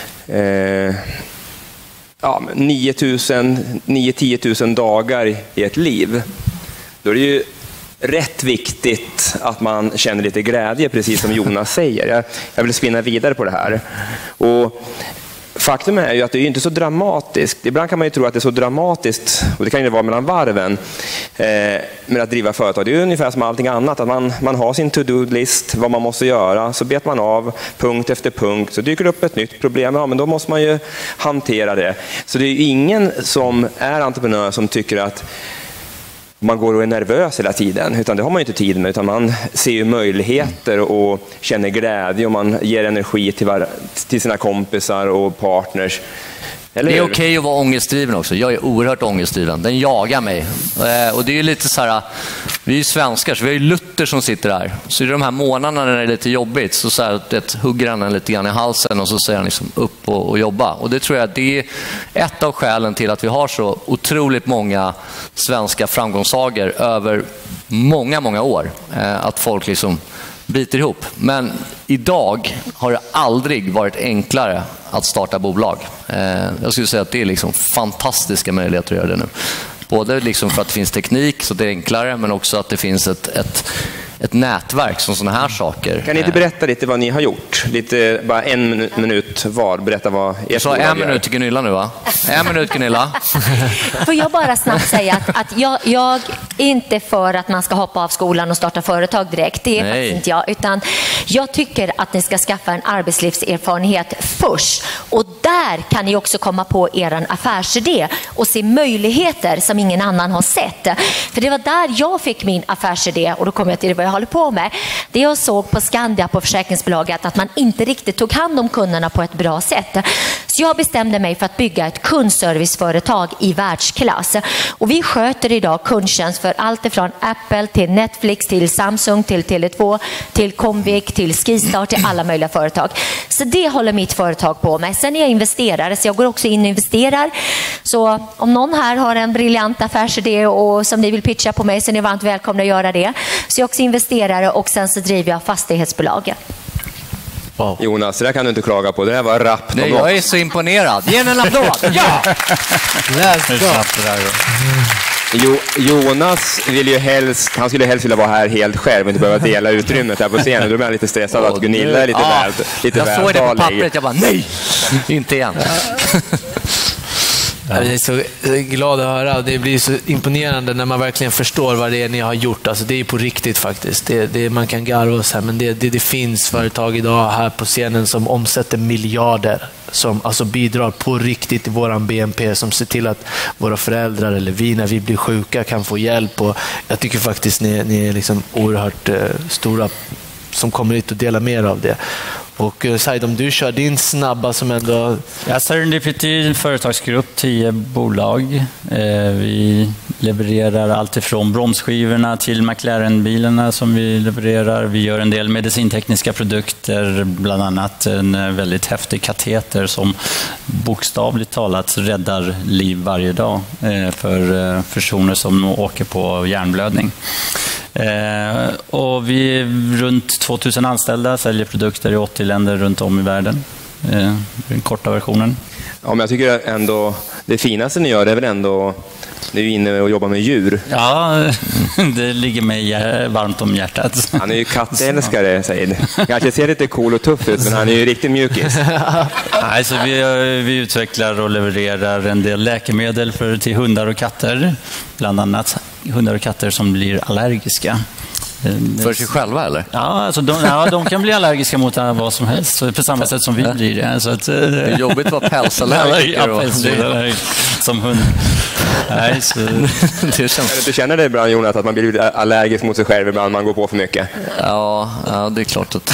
9-10 000 dagar i ett liv. Då är det ju rätt viktigt att man känner lite glädje, precis som Jonas säger. Jag vill spinna vidare på det här. Och faktum är ju att det är inte så dramatiskt. Ibland kan man ju tro att det är så dramatiskt, och det kan ju vara mellan varven, med att driva företag. Det är ju ungefär som allting annat, att man har sin to-do-list, vad man måste göra, så bet man av punkt efter punkt, så dyker det upp ett nytt problem, men då måste man ju hantera det. Så det är ju ingen som är entreprenör som tycker att man går och är nervös hela tiden, utan det har man ju inte tid med, utan man ser ju möjligheter och känner glädje och man ger energi till sina kompisar och partners. Eller det är okej att vara ångestdriven också. Jag är oerhört ångestdriven. Den jagar mig. Och det är ju lite så här, vi är ju svenskar så vi har ju Luther som sitter där. Så i de här månaderna när det är lite jobbigt så här, hugger han lite grann i halsen och så säger han liksom upp och jobba. Och det tror jag det är ett av skälen till att vi har så otroligt många svenska framgångssagor över många, många år. Att folk liksom biter ihop. Men idag har det aldrig varit enklare att starta bolag. Jag skulle säga att det är liksom fantastiska möjligheter att göra det nu. Både liksom för att det finns teknik så det är enklare, men också att det finns ett nätverk som sådana här saker. Kan ni inte berätta lite vad ni har gjort? Lite, bara 1 minut var. Berätta vad ert bolag gör. 1 minut till Gunilla nu va? 1 minut Gunilla. Får jag bara snabbt säga att jag är inte för att man ska hoppa av skolan och starta företag direkt. Det är faktiskt inte jag. Utan jag tycker att ni ska skaffa en arbetslivserfarenhet först. Och där kan ni också komma på er affärsidé och se möjligheter som ingen annan har sett. För det var där jag fick min affärsidé, och då kommer jag till det vad jag håller på med. Det jag såg på Skandia på försäkringsbolaget att man inte riktigt tog hand om kunderna på ett bra sätt. Så jag bestämde mig för att bygga ett kundserviceföretag i världsklass. Och vi sköter idag kundtjänst för allt ifrån Apple till Netflix till Samsung till Tele2 till Comvik till Skistar till alla möjliga företag. Så det håller mitt företag på med. Sen är jag investerare så jag går också in och investerar. Så om någon här har en briljant affärsidé och som ni vill pitcha på mig så är ni varmt välkomna att göra det. Så jag är också investerare och sen så driver jag fastighetsbolag. Wow. Jonas, det där kan du inte klaga på. Det där var rappt. Nej, jag är så imponerad. Ge en applåd. Ja! Jonas vill ju helst, han skulle helst vilja vara här helt själv och inte behöva dela utrymmet här på scenen. Då blir han lite stressad att Gunilla är lite jag såg det på pappret, jag bara nej, inte igen. Jag är så glad att höra. Det blir så imponerande när man verkligen förstår vad det är ni har gjort. Alltså det är på riktigt faktiskt. Man kan garva så här, men det finns företag idag här på scenen som omsätter miljarder. Som alltså bidrar på riktigt i våran BNP, som ser till att våra föräldrar eller vi när vi blir sjuka kan få hjälp. Och jag tycker faktiskt ni är liksom oerhört stora som kommer hit och delar mer av det. Och Said, om du kör din snabba som ändå... Ja, Serendipity, företagsgrupp, 10 bolag. Vi levererar allt ifrån bromsskivorna till McLaren-bilarna som vi levererar. Vi gör en del medicintekniska produkter, bland annat en väldigt häftig kateter som bokstavligt talat räddar liv varje dag för personer som åker på hjärnblödning. Och vi är runt 2000 anställda, säljer produkter i 80 länder runt om i världen. Den korta versionen. Ja, men jag tycker ändå det finaste ni gör är väl ändå ni är inne och jobbar med djur. Ja, det ligger mig varmt om hjärtat. Han är ju kattälskare, Said. Kanske ser lite cool och tuff ut, men han är ju riktigt mjukis. Nej, så vi utvecklar och levererar en del läkemedel till hundar och katter. Bland annat hundar och katter som blir allergiska. För sig själva eller? Ja, alltså de kan bli allergiska mot vad som helst på samma sätt som vi blir det. Så att, det är jobbigt att vara pälsallergiker som hund. Nej, så... Du känner det ibland, Jonas, att man blir allergisk mot sig själv ibland man går på för mycket? Ja, det är klart att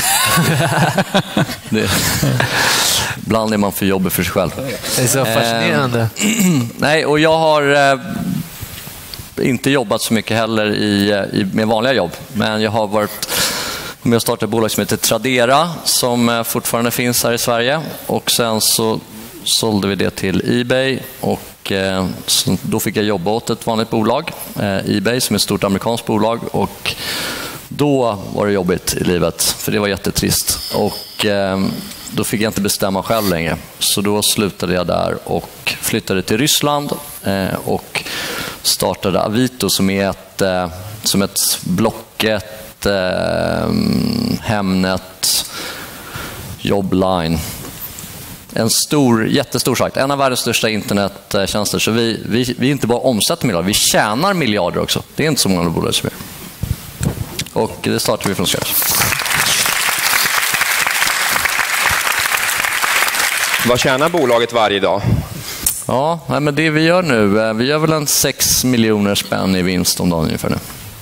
ibland är man för jobbig för sig själv. Det är så fascinerande. Nej, och jag har inte jobbat så mycket heller med vanliga jobb, men jag har varit med och startat ett bolag som heter Tradera som fortfarande finns här i Sverige, och sen så sålde vi det till eBay och så då fick jag jobba åt ett vanligt bolag, eBay som är ett stort amerikanskt bolag, och då var det jobbigt i livet för det var jättetrist och då fick jag inte bestämma själv längre, så då slutade jag där och flyttade till Ryssland och startade Avito som är ett Blocket, Hemnet, Jobline. En jättestor sajt, en av världens största internettjänster. Så vi inte bara omsätter miljarder, vi tjänar miljarder också. Det är inte så många bolag som är. Och det startar vi från scratch. Vad tjänar bolaget varje dag? Ja, men det vi gör nu, vi gör väl en 6 miljoner spänn i vinst om dagen ungefär nu.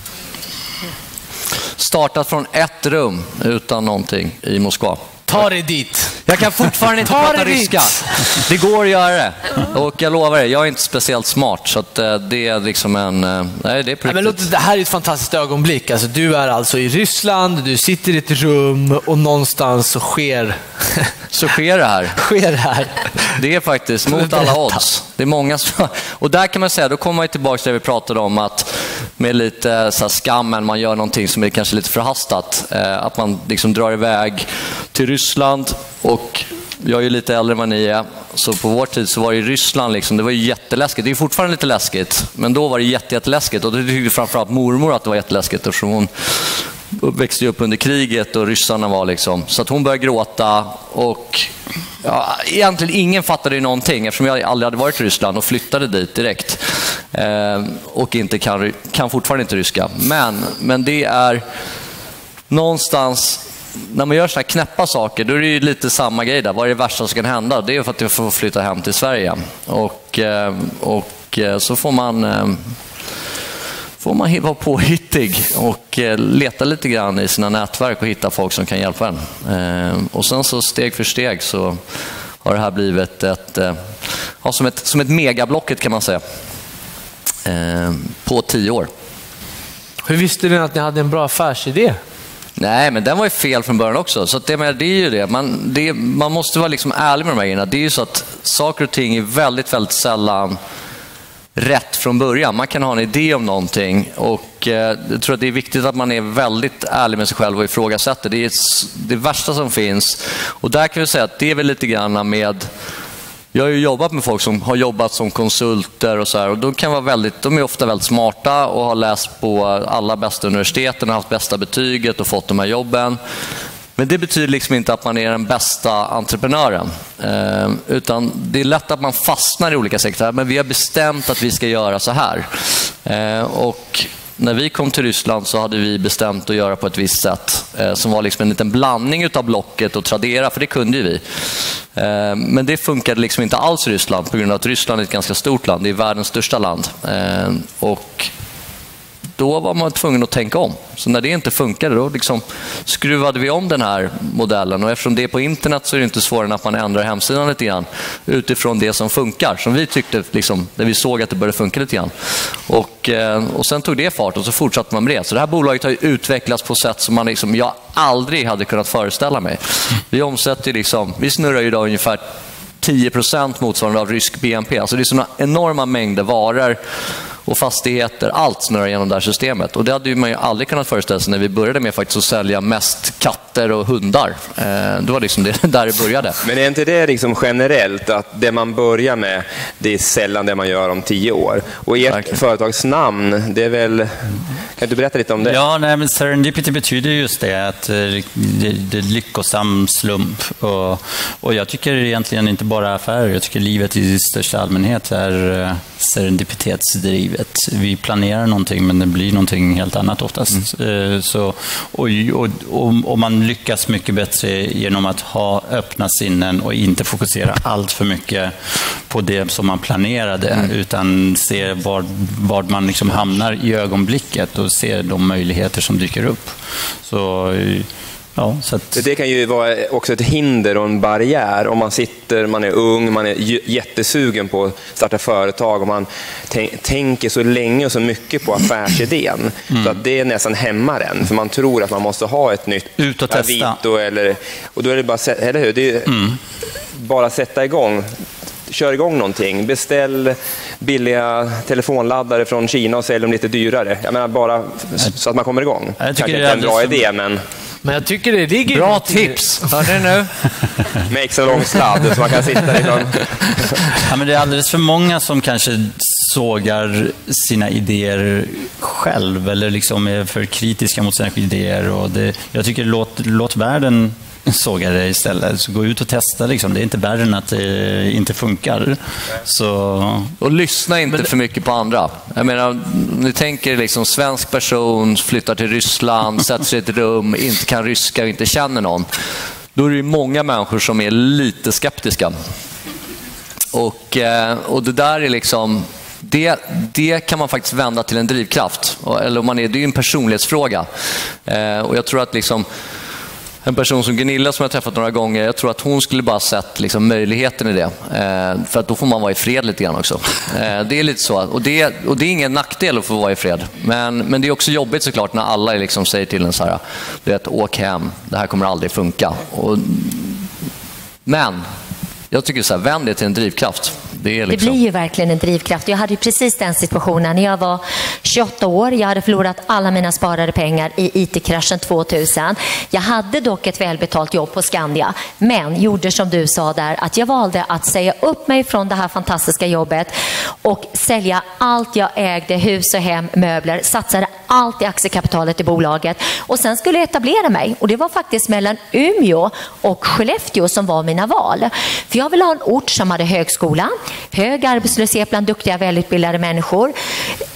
Startat från ett rum utan någonting i Moskva. Ta dig dit. Jag kan fortfarande inte prata ryska. Det går att göra det. Och jag lovar det, jag är inte speciellt smart. Så att det är liksom nej, det är på riktigt. Det här är ett fantastiskt ögonblick. Alltså, du är alltså i Ryssland, du sitter i ett rum och någonstans så sker det här. Det är faktiskt mot alla odds. Det är många som... Och där kan man säga, då kommer man tillbaka till det vi pratade om, att med lite så här skammen, man gör någonting som är kanske lite förhastat. Att man liksom drar iväg till Ryssland, och jag är lite äldre än vad ni är, så på vår tid så var det i Ryssland liksom, det var ju jätteläskigt. Det är fortfarande lite läskigt, men då var det jätteläskigt, och det tyckte framförallt mormor att det var jätteläskigt eftersom hon växte upp under kriget och ryssarna var liksom, så att hon började gråta, och egentligen ingen fattade ju någonting eftersom jag aldrig hade varit i Ryssland och flyttade dit direkt och inte kan fortfarande inte ryska, men det är någonstså när man gör såna här knäppa saker, då är det ju lite samma grej där. Vad är det värsta som kan hända? Det är för att jag får flytta hem till Sverige. Och så får får man vara påhittig och leta lite grann i sina nätverk och hitta folk som kan hjälpa en. Och sen så steg för steg så har det här blivit som ett megablocket kan man säga. På 10 år. Hur visste ni att ni hade en bra affärsidé? Nej, men den var ju fel från början också. Så det är ju det. Man måste vara liksom ärlig med de här grejerna. Det är ju så att saker och ting är väldigt, väldigt sällan rätt från början. Man kan ha en idé om någonting och jag tror att det är viktigt att man är väldigt ärlig med sig själv och ifrågasätter. Det är det värsta som finns. Och där kan vi säga att det är väl lite grann med... Jag har ju jobbat med folk som har jobbat som konsulter och så här, och de är ofta väldigt smarta och har läst på alla bästa universiteten och haft bästa betyget och fått de här jobben. Men det betyder liksom inte att man är den bästa entreprenören. Utan det är lätt att man fastnar i olika sektorer. Men vi har bestämt att vi ska göra så här. Och när vi kom till Ryssland så hade vi bestämt att göra på ett visst sätt. Som var liksom en liten blandning utav Blocket och Tradera, för det kunde ju vi. Men det funkade liksom inte alls i Ryssland på grund av att Ryssland är ett ganska stort land. Det är världens största land. Och då var man tvungen att tänka om. Så när det inte funkade, då liksom skruvade vi om den här modellen. Och eftersom det är på internet så är det inte svårare än att man ändrar hemsidan lite grann utifrån det som funkar. Som vi tyckte, liksom, när vi såg att det började funka lite grann. Och sen tog det fart och så fortsatte man med det. Så det här bolaget har ju utvecklats på sätt som jag aldrig hade kunnat föreställa mig. Vi snurrar ju idag ungefär 10% motsvarande av rysk BNP. Alltså det är sådana enorma mängder varor och fastigheter, allt snurrar genom det här systemet. Och det hade man ju aldrig kunnat föreställa sig när vi började med faktiskt att sälja mest katter och hundar. Det var liksom det där det började. Men är inte det liksom generellt att det man börjar med, det är sällan det man gör om 10 år? Och ert företagsnamn, det är väl... Kan du berätta lite om det? Ja, men serendipity betyder just det, att det är lyckosam slump. Och jag tycker egentligen inte bara affärer, jag tycker livet i största allmänhet är serendipitetsdrivet. Vi planerar någonting men det blir någonting helt annat oftast. Och man lyckas mycket bättre genom att ha öppna sinnen och inte fokusera allt för mycket på det som man planerade, utan se var man liksom hamnar i ögonblicket och se de möjligheter som dyker upp. Ja, så att... Det kan ju vara också ett hinder och en barriär om man är ung, man är jättesugen på att starta företag och man tänker så länge och så mycket på affärsidén så att det är nästan hämmar en, för man tror att man måste ha ett nytt ut och testa. Och då är det bara, eller hur? Det är bara sätta igång. Kör igång någonting, beställ billiga telefonladdare från Kina och sälj dem lite dyrare. Jag menar bara så att man kommer igång. Jag tycker det är en bra idé, men jag tycker det ligger... Bra tips! Hör ni nu? Med extra lång sladd så man kan sitta liksom. Ja, men det är alldeles för många som kanske sågar sina idéer själv eller liksom är för kritiska mot sina idéer. Och jag tycker låt världen såga det istället. Så gå ut och testa. Liksom. Det är inte värre än att det inte funkar. Och lyssna inte för mycket på andra. Jag menar, ni tänker liksom svensk person flyttar till Ryssland, sätter sig i ett rum, inte kan ryska och inte känner någon. Då är det ju många människor som är lite skeptiska. Och det där är liksom... Det kan man faktiskt vända till en drivkraft. Eller det är ju en personlighetsfråga. Och jag tror att liksom... En person som Gunilla som jag träffat några gånger, jag tror att hon skulle bara sett liksom möjligheten i det. För att då får man vara i fred lite grann också. Det är lite så. Och det är ingen nackdel att få vara i fred. Men det är också jobbigt såklart när alla liksom säger till en så här, du vet, åk hem, det här kommer aldrig funka. Men jag tycker så här, vänd det till en drivkraft. Det blir ju verkligen en drivkraft. Jag hade ju precis den situationen när jag var 28 år. Jag hade förlorat alla mina sparade pengar i IT-kraschen 2000. Jag hade dock ett välbetalt jobb på Skandia, men gjorde som du sa där, att jag valde att säga upp mig från det här fantastiska jobbet och sälja allt jag ägde, hus och hem, möbler, satsade allt i aktiekapitalet i bolaget och sen skulle jag etablera mig. Och det var faktiskt mellan Umeå och Skellefteå som var mina val. För jag ville ha en ort som hade högskola, hög arbetslöshet bland duktiga, välutbildade människor,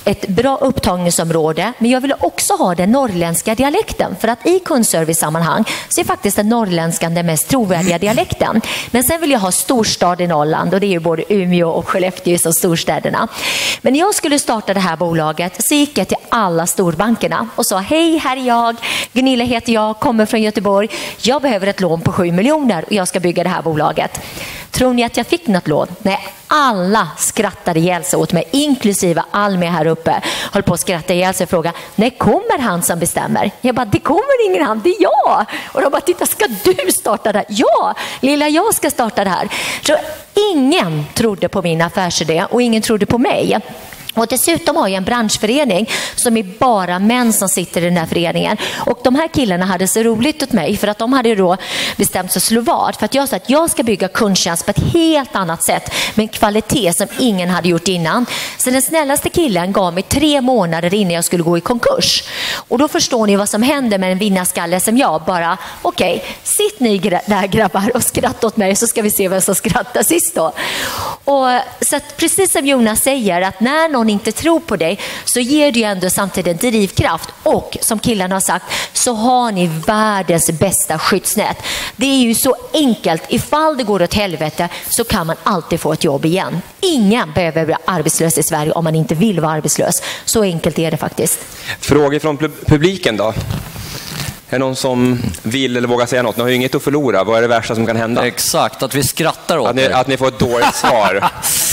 ett bra upptagningsområde, men jag ville också ha den norrländska dialekten. För att i kundservice-sammanhang så är faktiskt den norrländska den mest trovärdiga dialekten. Men sen vill jag ha storstad i Norrland, och det är ju både Umeå och Skellefteå som storstäderna. Men när jag skulle starta det här bolaget så gick jag till alla storbankerna och sa: hej, här är jag, Gunilla heter jag, kommer från Göteborg. Jag behöver ett lån på 7 miljoner och jag ska bygga det här bolaget. Tror ni att jag fick något lån? Nej, alla skrattade ihjäl sig åt mig, inklusive Almi här uppe. Höll på att skratta ihjäl sig och fråga: när kommer han som bestämmer? Jag bara: det kommer ingen han, det är jag. Och de bara: titta, ska du starta det här? Ja, lilla jag ska starta det här. Så ingen trodde på min affärsidé och ingen trodde på mig. Och dessutom har jag en branschförening som är bara män som sitter i den här föreningen. Och de här killarna hade så roligt åt mig, för att de hade då bestämt sig att slå vad. För att jag sa att jag ska bygga kundtjänst på ett helt annat sätt, med en kvalitet som ingen hade gjort innan. Så den snällaste killen gav mig 3 månader innan jag skulle gå i konkurs. Och då förstår ni vad som händer med en vinnarskalle som jag. Bara: okej, sitt ni där grabbar och skratta åt mig, så ska vi se vem som skrattar sist då. Och så att, precis som Jonas säger, att när någon inte tror på dig så ger det ju ändå samtidigt en drivkraft. Och som killarna har sagt, så har ni världens bästa skyddsnät. Det är ju så enkelt. Ifall det går åt helvete så kan man alltid få ett jobb igen. Ingen behöver bli arbetslös i Sverige om man inte vill vara arbetslös. Så enkelt är det faktiskt. Frågor från publiken då? Är det någon som vill eller vågar säga något? Ni har ju inget att förlora. Vad är det värsta som kan hända? Exakt, att vi skrattar åt att ni får ett dåligt svar.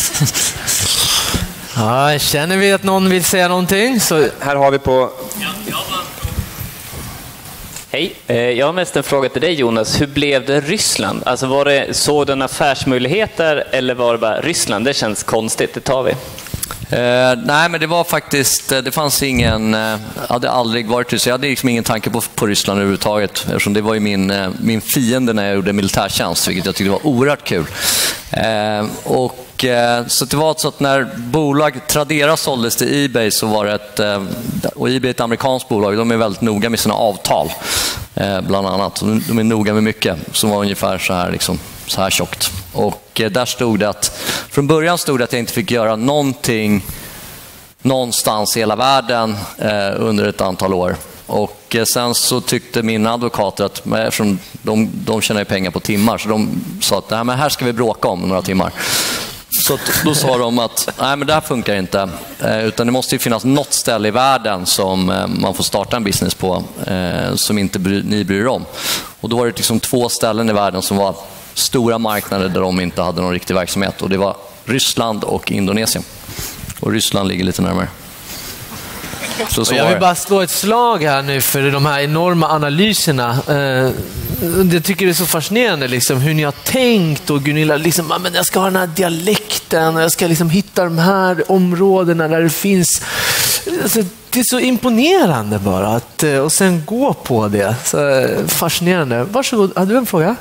Ja, känner vi att någon vill säga någonting? Så... Här har vi på... Hej, jag har mest en fråga till dig, Jonas. Hur blev det Ryssland? Alltså var det sådan affärsmöjligheter eller var det bara Ryssland? Det känns konstigt, det tar vi. Nej, men det var faktiskt, det fanns ingen, hade aldrig varit Ryssland. Jag hade liksom ingen tanke på Ryssland överhuvudtaget, eftersom det var ju min fiende när jag gjorde militärtjänst, vilket jag tyckte var oerhört kul. Så det var så att när bolag Tradera såldes till eBay så var det och eBay är ett amerikanskt bolag, de är väldigt noga med sina avtal bland annat. De är noga med mycket, som var ungefär så här tjockt. Och där stod det att, från början stod det att jag inte fick göra någonting någonstans i hela världen under ett antal år. Och sen så tyckte mina advokater att, eftersom de tjänar ju pengar på timmar, så de sa att nej, men här ska vi bråka om några timmar. Så då sa de att nej, men det här funkar inte, utan det måste ju finnas något ställe i världen som man får starta en business på som inte ni bryr om. Och då var det liksom 2 ställen i världen som var stora marknader där de inte hade någon riktig verksamhet, och det var Ryssland och Indonesien. Och Ryssland ligger lite närmare. Så jag vill bara slå ett slag här nu för de här enorma analyserna. Jag tycker det är så fascinerande liksom, hur ni har tänkt. Och Gunilla, liksom, men jag ska ha den här dialekten och jag ska liksom hitta de här områdena där det finns. Alltså, det är så imponerande bara att, och sen gå på det. Så fascinerande. Varsågod, hade du en fråga?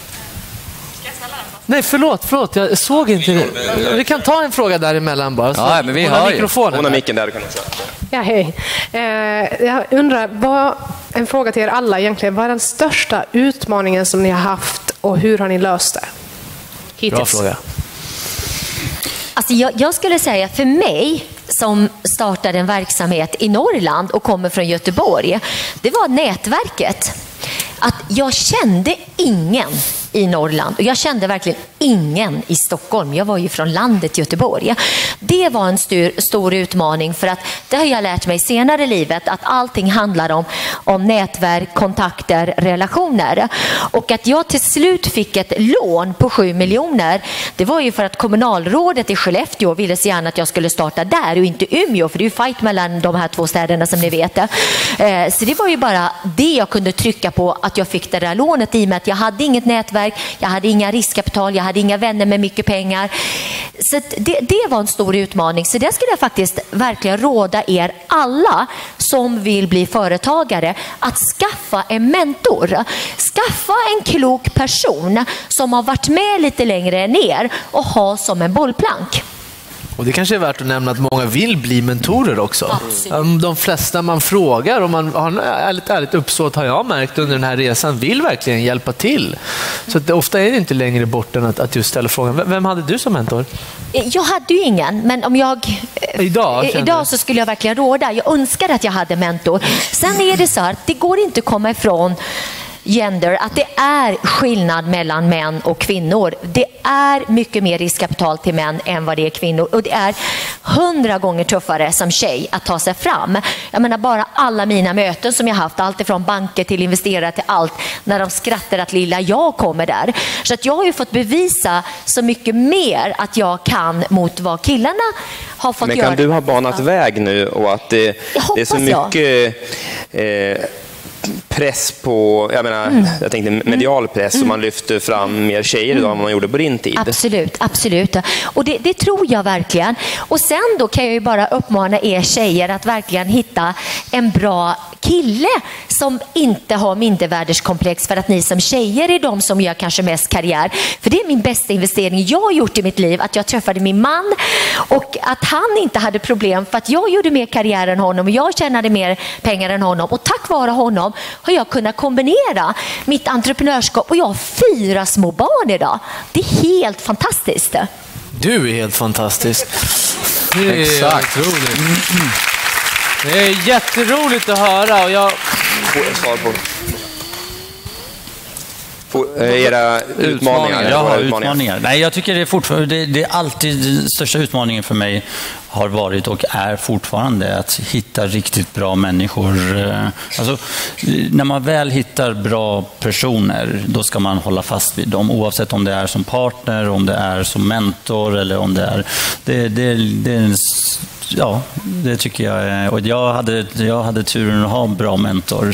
Nej, förlåt. Jag såg inte. Vi kan ta en fråga däremellan bara. Ja, men vi har mikrofonen. Hon har micken där, kan du säga. Ja, hej. Jag undrar, en fråga till er alla egentligen. Vad är den största utmaningen som ni har haft och hur har ni löst det hittills? Bra fråga. Alltså jag skulle säga, för mig som startade en verksamhet i Norrland och kommer från Göteborg, det var nätverket. Att jag kände ingen i Norrland och jag kände verkligen ingen i Stockholm. Jag var ju från landet Göteborg. Det var en stor utmaning, för att det har jag lärt mig senare i livet, att allting handlar om nätverk, kontakter, relationer. Och att jag till slut fick ett lån på 7 miljoner, det var ju för att kommunalrådet i Skellefteå ville så gärna att jag skulle starta där och inte Umeå, för det är ju fight mellan de här 2 städerna som ni vet. Så det var ju bara det jag kunde trycka på, att jag fick det där lånet, i och med att jag hade inget nätverk, jag hade inga riskkapital, jag hade inga vänner med mycket pengar. Så det var en stor utmaning. Så det skulle jag faktiskt verkligen råda er alla som vill bli företagare, att skaffa en mentor. Skaffa en klok person som har varit med lite längre än er och ha som en bollplank. Och det kanske är värt att nämna att många vill bli mentorer också. Absolut. De flesta man frågar, om man har ärligt uppsåt, har jag märkt under den här resan, vill verkligen hjälpa till. Så att ofta är det inte längre bort än att just ställa frågan. Vem hade du som mentor? Jag hade ju ingen, men om jag idag så skulle jag verkligen råda. Jag önskar att jag hade mentor. Sen är det så här, det går inte att komma ifrån gender, att det är skillnad mellan män och kvinnor. Det är mycket mer riskkapital till män än vad det är kvinnor. Och det är 100 gånger tuffare som tjej att ta sig fram. Jag menar bara alla mina möten som jag haft, allt ifrån banker till investerare till allt, när de skrattar att lilla jag kommer där. Så att jag har ju fått bevisa så mycket mer att jag kan mot vad killarna har fått göra. Men kan du ha banat väg nu och att det är så mycket press på, jag tänkte medial press och man lyfter fram mer tjejer idag än man gjorde på din tid. Absolut. Och det tror jag verkligen. Och sen då kan jag ju bara uppmana er tjejer att verkligen hitta en bra kille som inte har mindervärdeskomplex, för att ni som tjejer är de som gör kanske mest karriär. För det är min bästa investering jag har gjort i mitt liv, att jag träffade min man och att han inte hade problem, för att jag gjorde mer karriär än honom och jag tjänade mer pengar än honom, och tack vare honom har jag kunnat kombinera mitt entreprenörskap, och jag har 4 små barn idag. Det är helt fantastiskt. Du är helt fantastisk. Det är Exakt. otroligt. Det är jätteroligt att höra, och jag Får jag svar på era utmaningar? Ja, utmaningar. Nej, jag tycker det är fortfarande, det är alltid den största utmaningen för mig har varit och är fortfarande att hitta riktigt bra människor. Alltså, när man väl hittar bra personer, då ska man hålla fast vid dem, oavsett om det är som partner, om det är som mentor eller om det är ja, det tycker jag. Och jag hade turen att ha en bra mentor.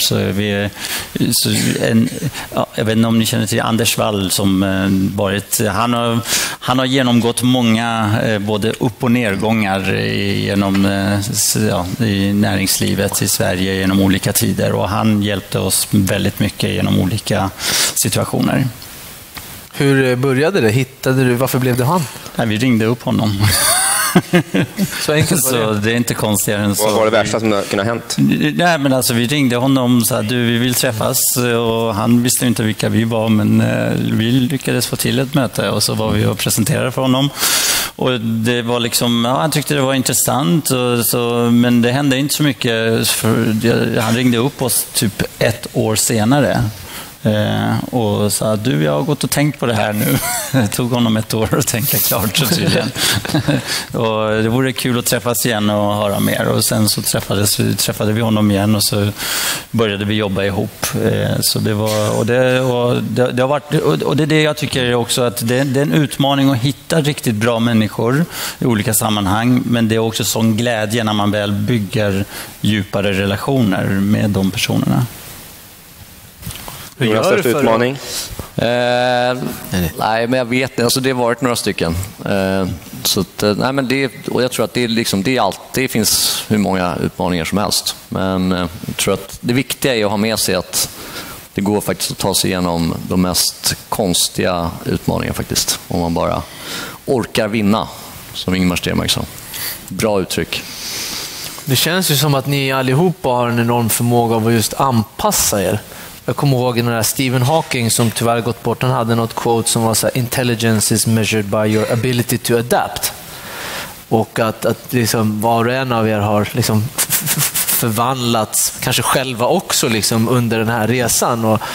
Jag vet inte om ni känner till Anders Wall som han har genomgått många både upp- och nedgångar genom i näringslivet i Sverige genom olika tider, och han hjälpte oss väldigt mycket genom olika situationer. Hur började det? Hittade du? Varför blev det han? Nej, vi ringde upp honom. Så enkelt var det. Så det är inte konstigare än så. Vad var det värsta som kunde ha hänt? Nej, men alltså, vi ringde honom och sa att vi vill träffas, och han visste inte vilka vi var, men vi lyckades få till ett möte, och så var vi och presenterade för honom. Och det var liksom, han tyckte det var intressant, men det hände inte så mycket. Han ringde upp oss typ 1 år senare. Och sa att jag har gått och tänkt på det här nu. Det tog honom 1 år att tänka klart, så tydligen. Och det vore kul att träffas igen och höra mer. Och sen så träffade vi honom igen, och så började vi jobba ihop. Så det var, det har varit, och det är det jag tycker också, att det är en utmaning att hitta riktigt bra människor i olika sammanhang, men det är också sån glädje när man väl bygger djupare relationer med de personerna. Hur gör du för utmaning? Nej, men jag vet inte. Alltså, det har varit några stycken. Så att, nej, men och jag tror att det finns hur många utmaningar som helst. Men jag tror att det viktiga är att ha med sig att det går faktiskt att ta sig igenom de mest konstiga utmaningarna faktiskt. Om man bara orkar vinna, som Ingemar Stenmark sa. Bra uttryck. Det känns ju som att ni allihopa har en enorm förmåga av att just anpassa er. Jag kommer ihåg den där Stephen Hawking som tyvärr gått bort. Han hade något quote som var så här: intelligence is measured by your ability to adapt. Och att liksom var och en av er har liksom förvandlats, kanske själva också liksom under den här resan. Och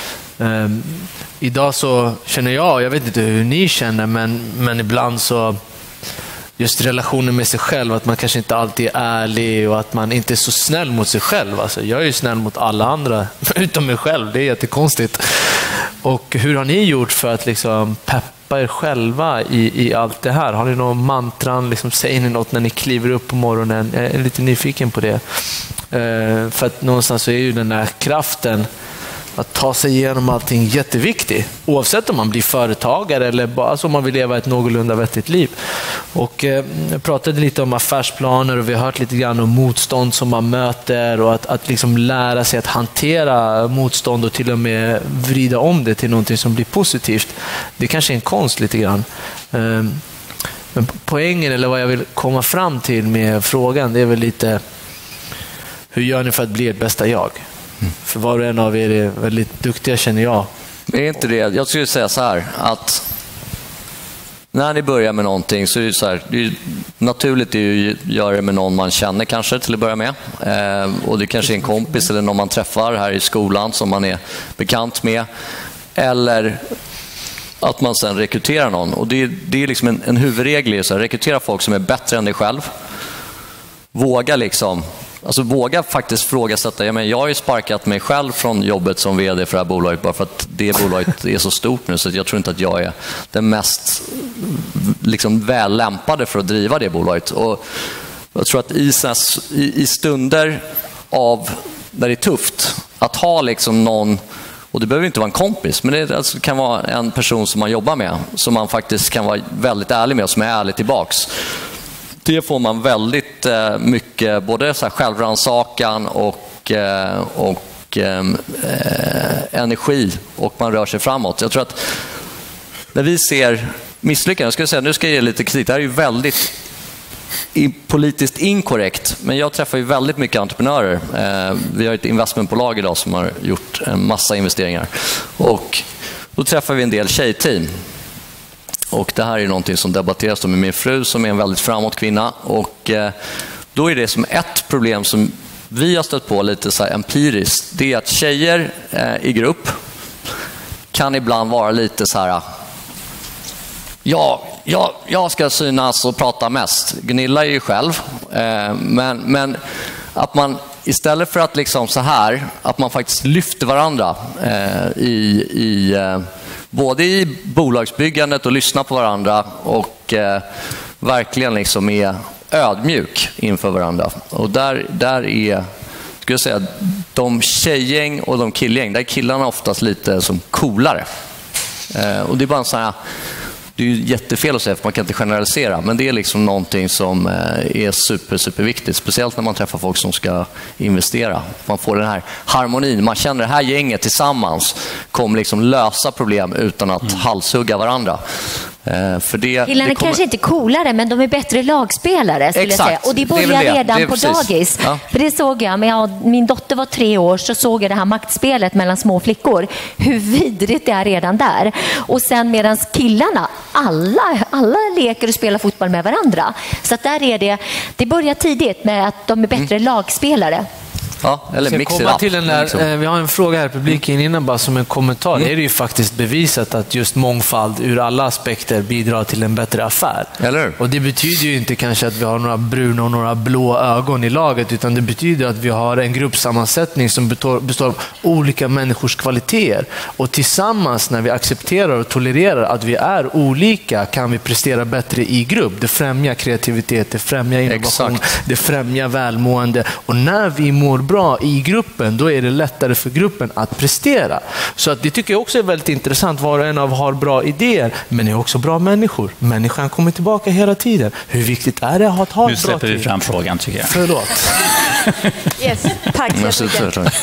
idag så känner jag vet inte hur ni känner, men ibland så just relationen med sig själv, att man kanske inte alltid är ärlig och att man inte är så snäll mot sig själv. Alltså, jag är ju snäll mot alla andra utom mig själv, det är jättekonstigt. Och hur har ni gjort för att liksom peppa er själva i allt det här? Har ni någon mantran? Liksom, säger ni något när ni kliver upp på morgonen? Jag är lite nyfiken på det. För att någonstans så är ju den här kraften att ta sig igenom allting jätteviktig, oavsett om man blir företagare eller bara så man vill leva ett någorlunda vettigt liv. Och jag pratade lite om affärsplaner, och vi har hört lite grann om motstånd som man möter, och att liksom lära sig att hantera motstånd och till och med vrida om det till någonting som blir positivt. Det kanske är en konst lite grann. Men poängen, eller vad jag vill komma fram till med frågan, det är väl lite: hur gör ni för att bli ert bästa jag? För var och en av er är väldigt duktiga, känner jag. Det är inte det. Jag skulle säga så här, att när ni börjar med någonting så är det så här, naturligt är ju att göra det med någon man känner kanske till att börja med. Och det kanske är en kompis eller någon man träffar här i skolan som man är bekant med. Eller att man sen rekryterar någon. Och det är liksom en huvudregel. Så här, rekrytera folk som är bättre än dig själv. Våga faktiskt frågasätta. Jag har ju sparkat mig själv från jobbet som vd för det här bolaget bara för att det bolaget är så stort nu så att jag tror inte att jag är den mest väl lämpade för att driva det bolaget. Och jag tror att i stunder där det är tufft att ha någon, och det behöver inte vara en kompis, men det kan vara en person som man jobbar med som man faktiskt kan vara väldigt ärlig med och som är ärlig tillbaks. Det får man väldigt mycket både så här självrannsakan och energi, och man rör sig framåt. Jag tror att när vi ser misslyckanden, nu ska jag ge lite kritik, det här är ju väldigt politiskt inkorrekt, men jag träffar ju väldigt mycket entreprenörer. Vi har ett investmentbolag idag som har gjort en massa investeringar, och då träffar vi en del tjejteam. Och det här är någonting som debatteras med min fru som är en väldigt framåt kvinna. Och då är det som ett problem som vi har stött på lite så här empiriskt. Det är att tjejer i grupp kan ibland vara lite så här: jag ska synas och prata mest. Gunilla är ju själv. Men att man istället för att så här, att man faktiskt lyfter varandra både i bolagsbyggandet och lyssna på varandra och verkligen är ödmjuk inför varandra. Och där är, skulle jag säga, de tjejgäng och de killgäng, där är killarna oftast lite som coolare. Och det är bara så här, det är ju jättefel att säga för man kan inte generalisera, men det är någonting som är superviktigt, speciellt när man träffar folk som ska investera. Man får den här harmonin, man känner det här gänget tillsammans kommer lösa problem utan att halshugga varandra. Killarna kanske inte är coolare, men de är bättre lagspelare skulle jag säga. Och det börjar redan på dagis. Ja. För det såg jag, min dotter var 3 år, så såg jag det här maktspelet mellan små flickor. Hur vidrigt det är redan där. Och sen medan killarna, alla leker och spelar fotboll med varandra. Så att där är det börjar tidigt med att de är bättre lagspelare. Ja, eller komma till den där, vi har en fråga här i publiken innan, bara som en kommentar. Det är ju faktiskt bevisat att just mångfald ur alla aspekter bidrar till en bättre affär. Eller? Och det betyder ju inte kanske att vi har några bruna och några blå ögon i laget, utan det betyder att vi har en gruppsammansättning som består av olika människors kvaliteter. Och tillsammans, när vi accepterar och tolererar att vi är olika, kan vi prestera bättre i grupp. Det främjar kreativitet, det främjar innovation, det främjar välmående. Och när vi mår bra i gruppen, då är det lättare för gruppen att prestera. Så att det tycker jag också är väldigt intressant. Var och en av har bra idéer, men är också bra människor. Människan kommer tillbaka hela tiden. Hur viktigt är det att ha ett bra team? Nu släpper vi fram frågan, tycker jag. Förlåt. Yes, tack så mycket.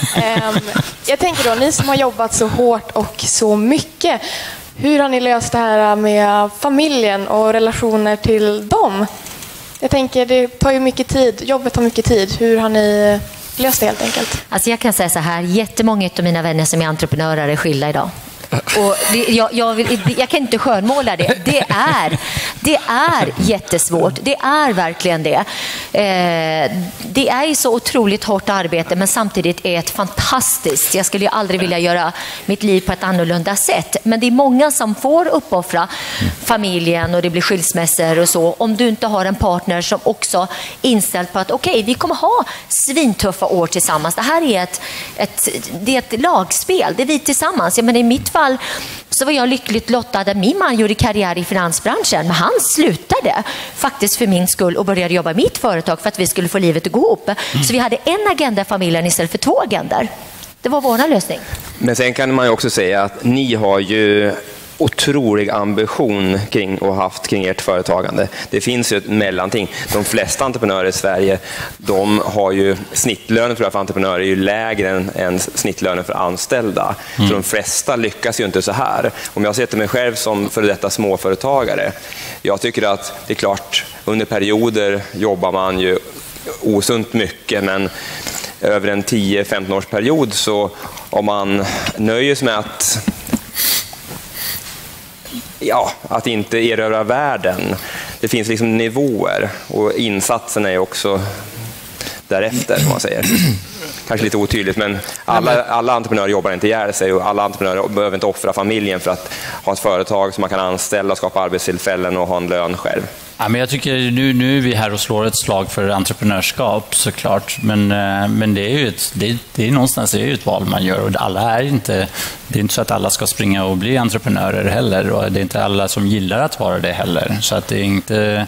Jag tänker då, ni som har jobbat så hårt och så mycket, hur har ni löst det här med familjen och relationer till dem? Jag tänker, det tar ju mycket tid, jobbet tar mycket tid. Hur har ni löst det helt enkelt? Alltså jag kan säga så här, jättemånga av mina vänner som är entreprenörer är skilda idag. Och jag kan inte skönmåla det. Det är jättesvårt. Det är verkligen det. Det är ju så otroligt hårt arbete, men samtidigt är ett fantastiskt. Jag skulle ju aldrig vilja göra mitt liv på ett annorlunda sätt. Men det är många som får uppoffra familjen, och det blir skilsmässor och så. Om du inte har en partner som också inställd på att okej, vi kommer ha svintuffa år tillsammans. Det här är ett lagspel. Det är vi tillsammans. Men i mitt fall så var jag lyckligt lottad att min man gjorde karriär i finansbranschen, men han slutade faktiskt för min skull och började jobba i mitt företag för att vi skulle få livet att gå ihop. Så vi hade en agenda i familjen istället för 2 agendor. Det var vår lösning. Men sen kan man ju också säga att ni har ju otrolig ambition kring och haft kring ert företagande. Det finns ju ett mellanting. De flesta entreprenörer i Sverige, de har ju snittlönen för entreprenörer är ju lägre än snittlönen för anställda. Så de flesta lyckas ju inte så här. Om jag ser till mig själv som för detta småföretagare, jag tycker att det är klart, under perioder jobbar man ju osunt mycket, men över en 10-15 års period, så om man nöjer sig med att inte erövra världen, det finns liksom nivåer och insatserna är också därefter, om man säger. Kanske lite otydligt, men alla entreprenörer jobbar inte ihjäl sig och alla entreprenörer behöver inte offra familjen för att ha ett företag som man kan anställa, skapa arbetstillfällen och ha en lön själv. Ja, men jag tycker nu är vi här och slår ett slag för entreprenörskap såklart, men det är ju det är någonstans är ju ett val man gör, och det är inte så att alla ska springa och bli entreprenörer heller, och det är inte alla som gillar att vara det heller, så att det är inte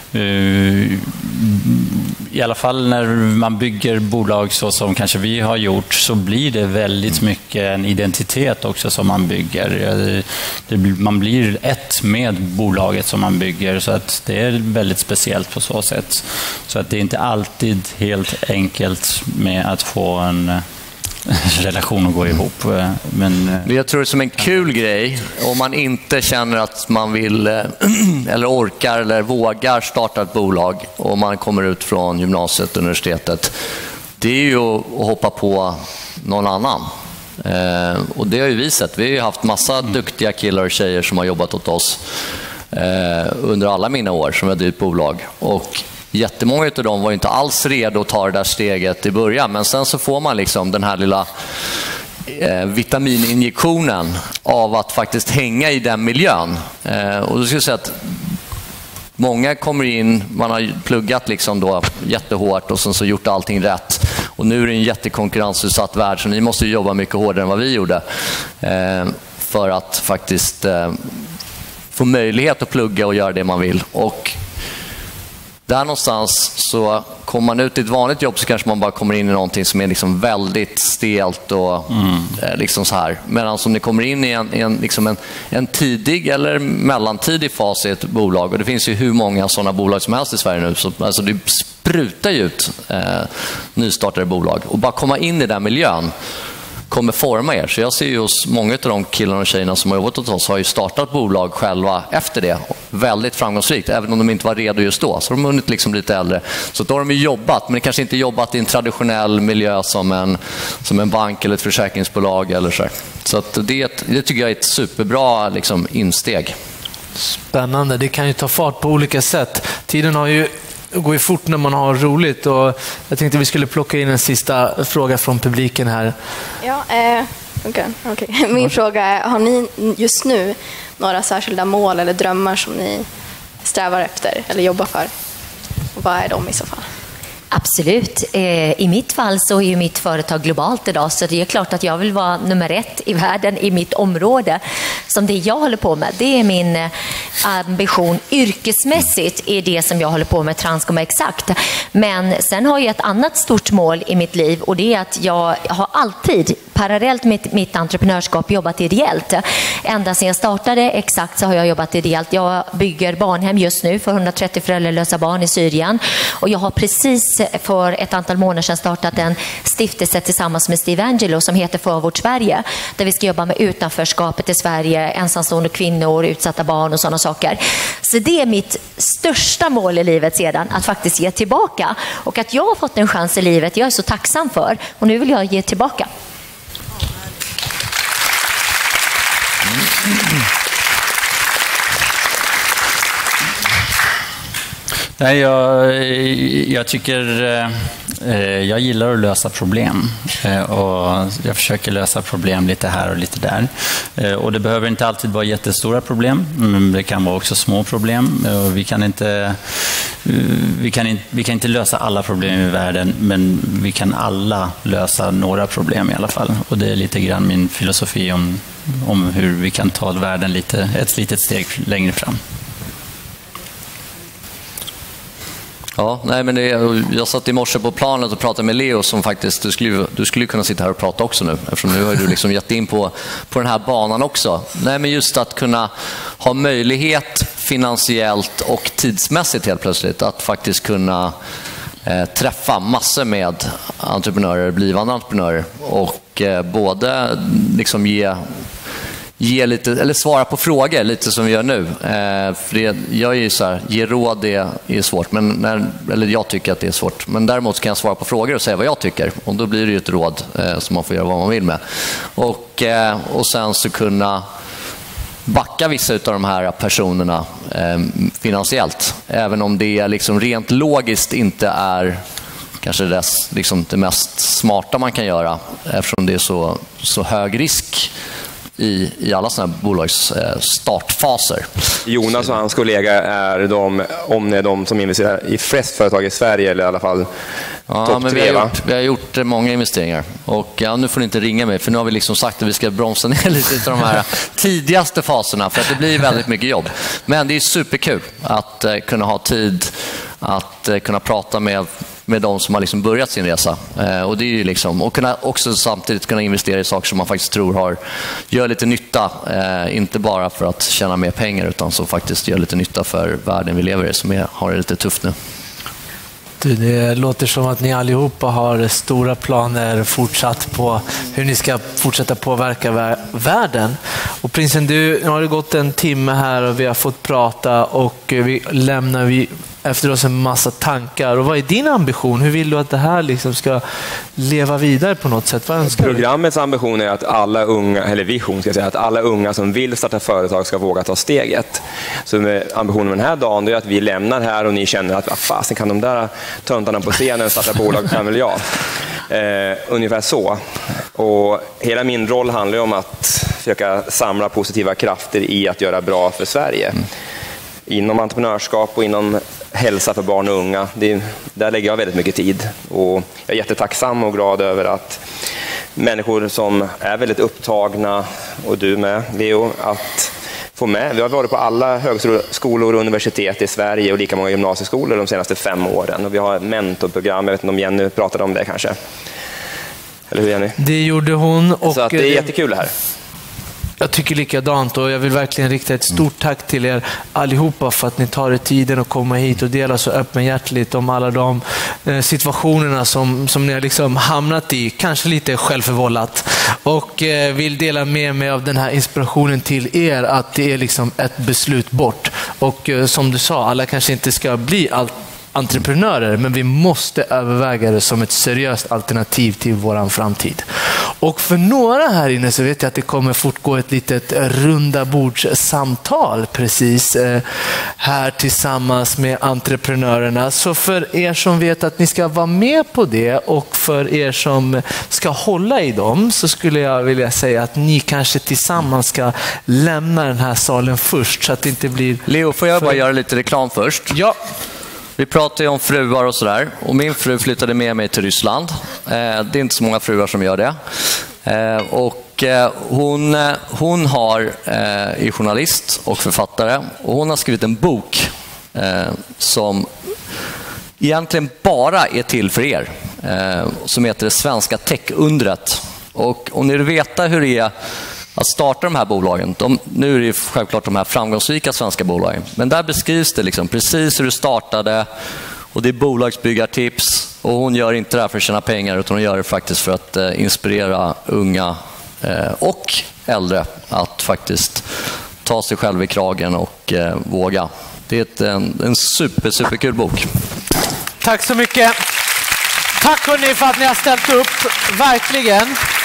i alla fall när man bygger bolag så som kanske vi har gjort, så blir det väldigt mycket en identitet också som man bygger. Man blir ett med bolaget som man bygger, så att det är väldigt speciellt på så sätt. Så att det är inte alltid helt enkelt med att få en relation att gå ihop. Men jag tror det är som en kul grej om man inte känner att man vill eller orkar eller vågar starta ett bolag och man kommer ut från gymnasiet, universitetet. Det är ju att hoppa på någon annan. Och det har ju vi sett. Vi har ju haft massa duktiga killar och tjejer som har jobbat åt oss under alla mina år som vi har drivit bolag. Och jättemånga av dem var inte alls redo att ta det där steget i början, men sen så får man liksom den här lilla vitamininjektionen av att faktiskt hänga i den miljön. Och då ska jag säga att många kommer in, man har pluggat liksom då jättehårt och sen så gjort allting rätt. Och nu är det en jättekonkurrensutsatt värld, så ni måste jobba mycket hårdare än vad vi gjorde för att faktiskt få möjlighet att plugga och göra det man vill. Och där någonstans så kommer man ut i ett vanligt jobb så kanske man bara kommer in i någonting som är liksom väldigt stelt och liksom så här. Medan om ni kommer in i en tidig eller mellantidig fas i ett bolag, och det finns ju hur många sådana bolag som helst i Sverige nu, så alltså det sprutar ju ut nystartade bolag, och bara komma in i den miljön kommer forma er. Så jag ser ju hos många av de killarna och tjejerna som har jobbat åt oss har ju startat bolag själva efter det. Väldigt framgångsrikt, även om de inte var redo just då. Så de har hunnit liksom lite äldre. Så då har de ju jobbat, men kanske inte jobbat i en traditionell miljö som en bank eller ett försäkringsbolag eller så. Så att det tycker jag är ett superbra liksom insteg. Spännande, det kan ju ta fart på olika sätt. Tiden går ju fort när man har roligt, och jag tänkte vi skulle plocka in en sista fråga från publiken här. Ja, okay. Min fråga är, har ni just nu några särskilda mål eller drömmar som ni strävar efter eller jobbar för? Och vad är de i så fall? Absolut. I mitt fall så är ju mitt företag globalt idag, så det är klart att jag vill vara nummer 1 i världen i mitt område. Som det jag håller på med, det är min ambition yrkesmässigt, är det som jag håller på med, Transcom Exakt. Men sen har jag ett annat stort mål i mitt liv, och det är att jag har alltid parallellt med mitt entreprenörskap jobbat ideellt. Ända sedan jag startade Exakt så har jag jobbat ideellt. Jag bygger barnhem just nu för 130 föräldralösa barn i Syrien, och jag har precis för ett antal månader sedan startat en stiftelse tillsammans med Steve Angelo som heter Förvård Sverige, där vi ska jobba med utanförskapet i Sverige, ensamstående kvinnor, utsatta barn och sådana saker. Så det är mitt största mål i livet sedan, att faktiskt ge tillbaka, och att jag har fått en chans i livet jag är så tacksam för, och nu vill jag ge tillbaka. Nej, jag tycker jag gillar att lösa problem, och jag försöker lösa problem lite här och lite där, och det behöver inte alltid vara jättestora problem, men det kan vara också små problem. Vi kan inte lösa alla problem i världen, men vi kan alla lösa några problem i alla fall, och det är lite grann min filosofi om hur vi kan ta världen ett litet steg längre fram. Ja, nej, men jag satt i morse på planet och pratade med Leo som faktiskt, du skulle kunna sitta här och prata också nu, eftersom nu har du liksom gett in på den här banan också. Nej, men just att kunna ha möjlighet finansiellt och tidsmässigt helt plötsligt att faktiskt kunna träffa massor med entreprenörer, blivande entreprenörer, och både liksom ge lite, eller svara på frågor lite som vi gör nu. För jag är ju så här, ge råd är svårt, eller jag tycker att det är svårt. Men däremot kan jag svara på frågor och säga vad jag tycker, och då blir det ju ett råd som man får göra vad man vill med. Och sen så kunna backa vissa av de här personerna finansiellt. Även om det liksom rent logiskt inte är kanske det mest smarta man kan göra, eftersom det är så hög risk i alla sådana här bolags startfaser. Jonas och hans kollega är de som investerar i flest företag i Sverige, eller i alla fall topp 3, va? Vi har gjort många investeringar. Och nu får ni inte ringa mig, för nu har vi liksom sagt att vi ska bromsa ner lite i de här tidigaste faserna, för att det blir väldigt mycket jobb. Men det är superkul att kunna ha tid att kunna prata med de som har liksom börjat sin resa. Och det är ju liksom, och kunna också samtidigt kunna investera i saker som man faktiskt tror gör lite nytta. Inte bara för att tjäna mer pengar, utan som faktiskt gör lite nytta för världen vi lever i, som har det lite tufft nu. Det låter som att ni allihopa har stora planer fortsatt på hur ni ska fortsätta påverka världen. Och prinsen, nu har det gått en timme här och vi har fått prata, och vi lämnar efter oss en massa tankar. Och vad är din ambition? Hur vill du att det här liksom ska leva vidare på något sätt? Vad önskar du? Programmets ambition är att alla unga, eller vision ska jag säga, att alla unga som vill starta företag ska våga ta steget. Så ambitionen med den här dagen är att vi lämnar här och ni känner att fasen, kan de där töntarna på scenen starta bolag, kan väl jag. Ungefär så. Och hela min roll handlar om att försöka samla positiva krafter i att göra bra för Sverige. Inom entreprenörskap och inom hälsa för barn och unga. Där lägger jag väldigt mycket tid. Och jag är jättetacksam och glad över att människor som är väldigt upptagna, och du med, Leo, att få med. Vi har varit på alla högskolor och universitet i Sverige och lika många gymnasieskolor de senaste 5 åren. Och vi har mentorprogram, jag vet inte om Jenny pratade om det kanske. Eller hur, Jenny? Det gjorde hon. Och så att det är jättekul det här. Jag tycker likadant, och jag vill verkligen rikta ett stort tack till er allihopa för att ni tar er tiden att komma hit och dela så öppenhjärtligt om alla de situationerna som ni har liksom hamnat i, kanske lite självförvållat, och vill dela med mig av den här inspirationen till er, att det är liksom ett beslut bort. Och som du sa, alla kanske inte ska bli entreprenörer, men vi måste överväga det som ett seriöst alternativ till våran framtid. Och för några här inne så vet jag att det kommer fortgå ett litet runda bordssamtal precis här tillsammans med entreprenörerna. Så för er som vet att ni ska vara med på det, och för er som ska hålla i dem, så skulle jag vilja säga att ni kanske tillsammans ska lämna den här salen först, så att det inte blir... Leo, får jag bara göra lite reklam först? Ja. Vi pratar ju om fruar och sådär, och min fru flyttade med mig till Ryssland. Det är inte så många fruar som gör det. Och hon är journalist och författare, och hon har skrivit en bok som egentligen bara är till för er, som heter Det svenska techundret. Och om ni vill veta hur det är att starta de här bolagen, nu är det självklart de här framgångsrika svenska bolagen, men där beskrivs det liksom precis hur det startade, och det är bolagsbyggartips, och hon gör inte det här för att tjäna pengar, utan hon gör det faktiskt för att inspirera unga och äldre att faktiskt ta sig själv i kragen och våga. Det är en superkul bok. Tack så mycket. Tack hörni för att ni har ställt upp, verkligen.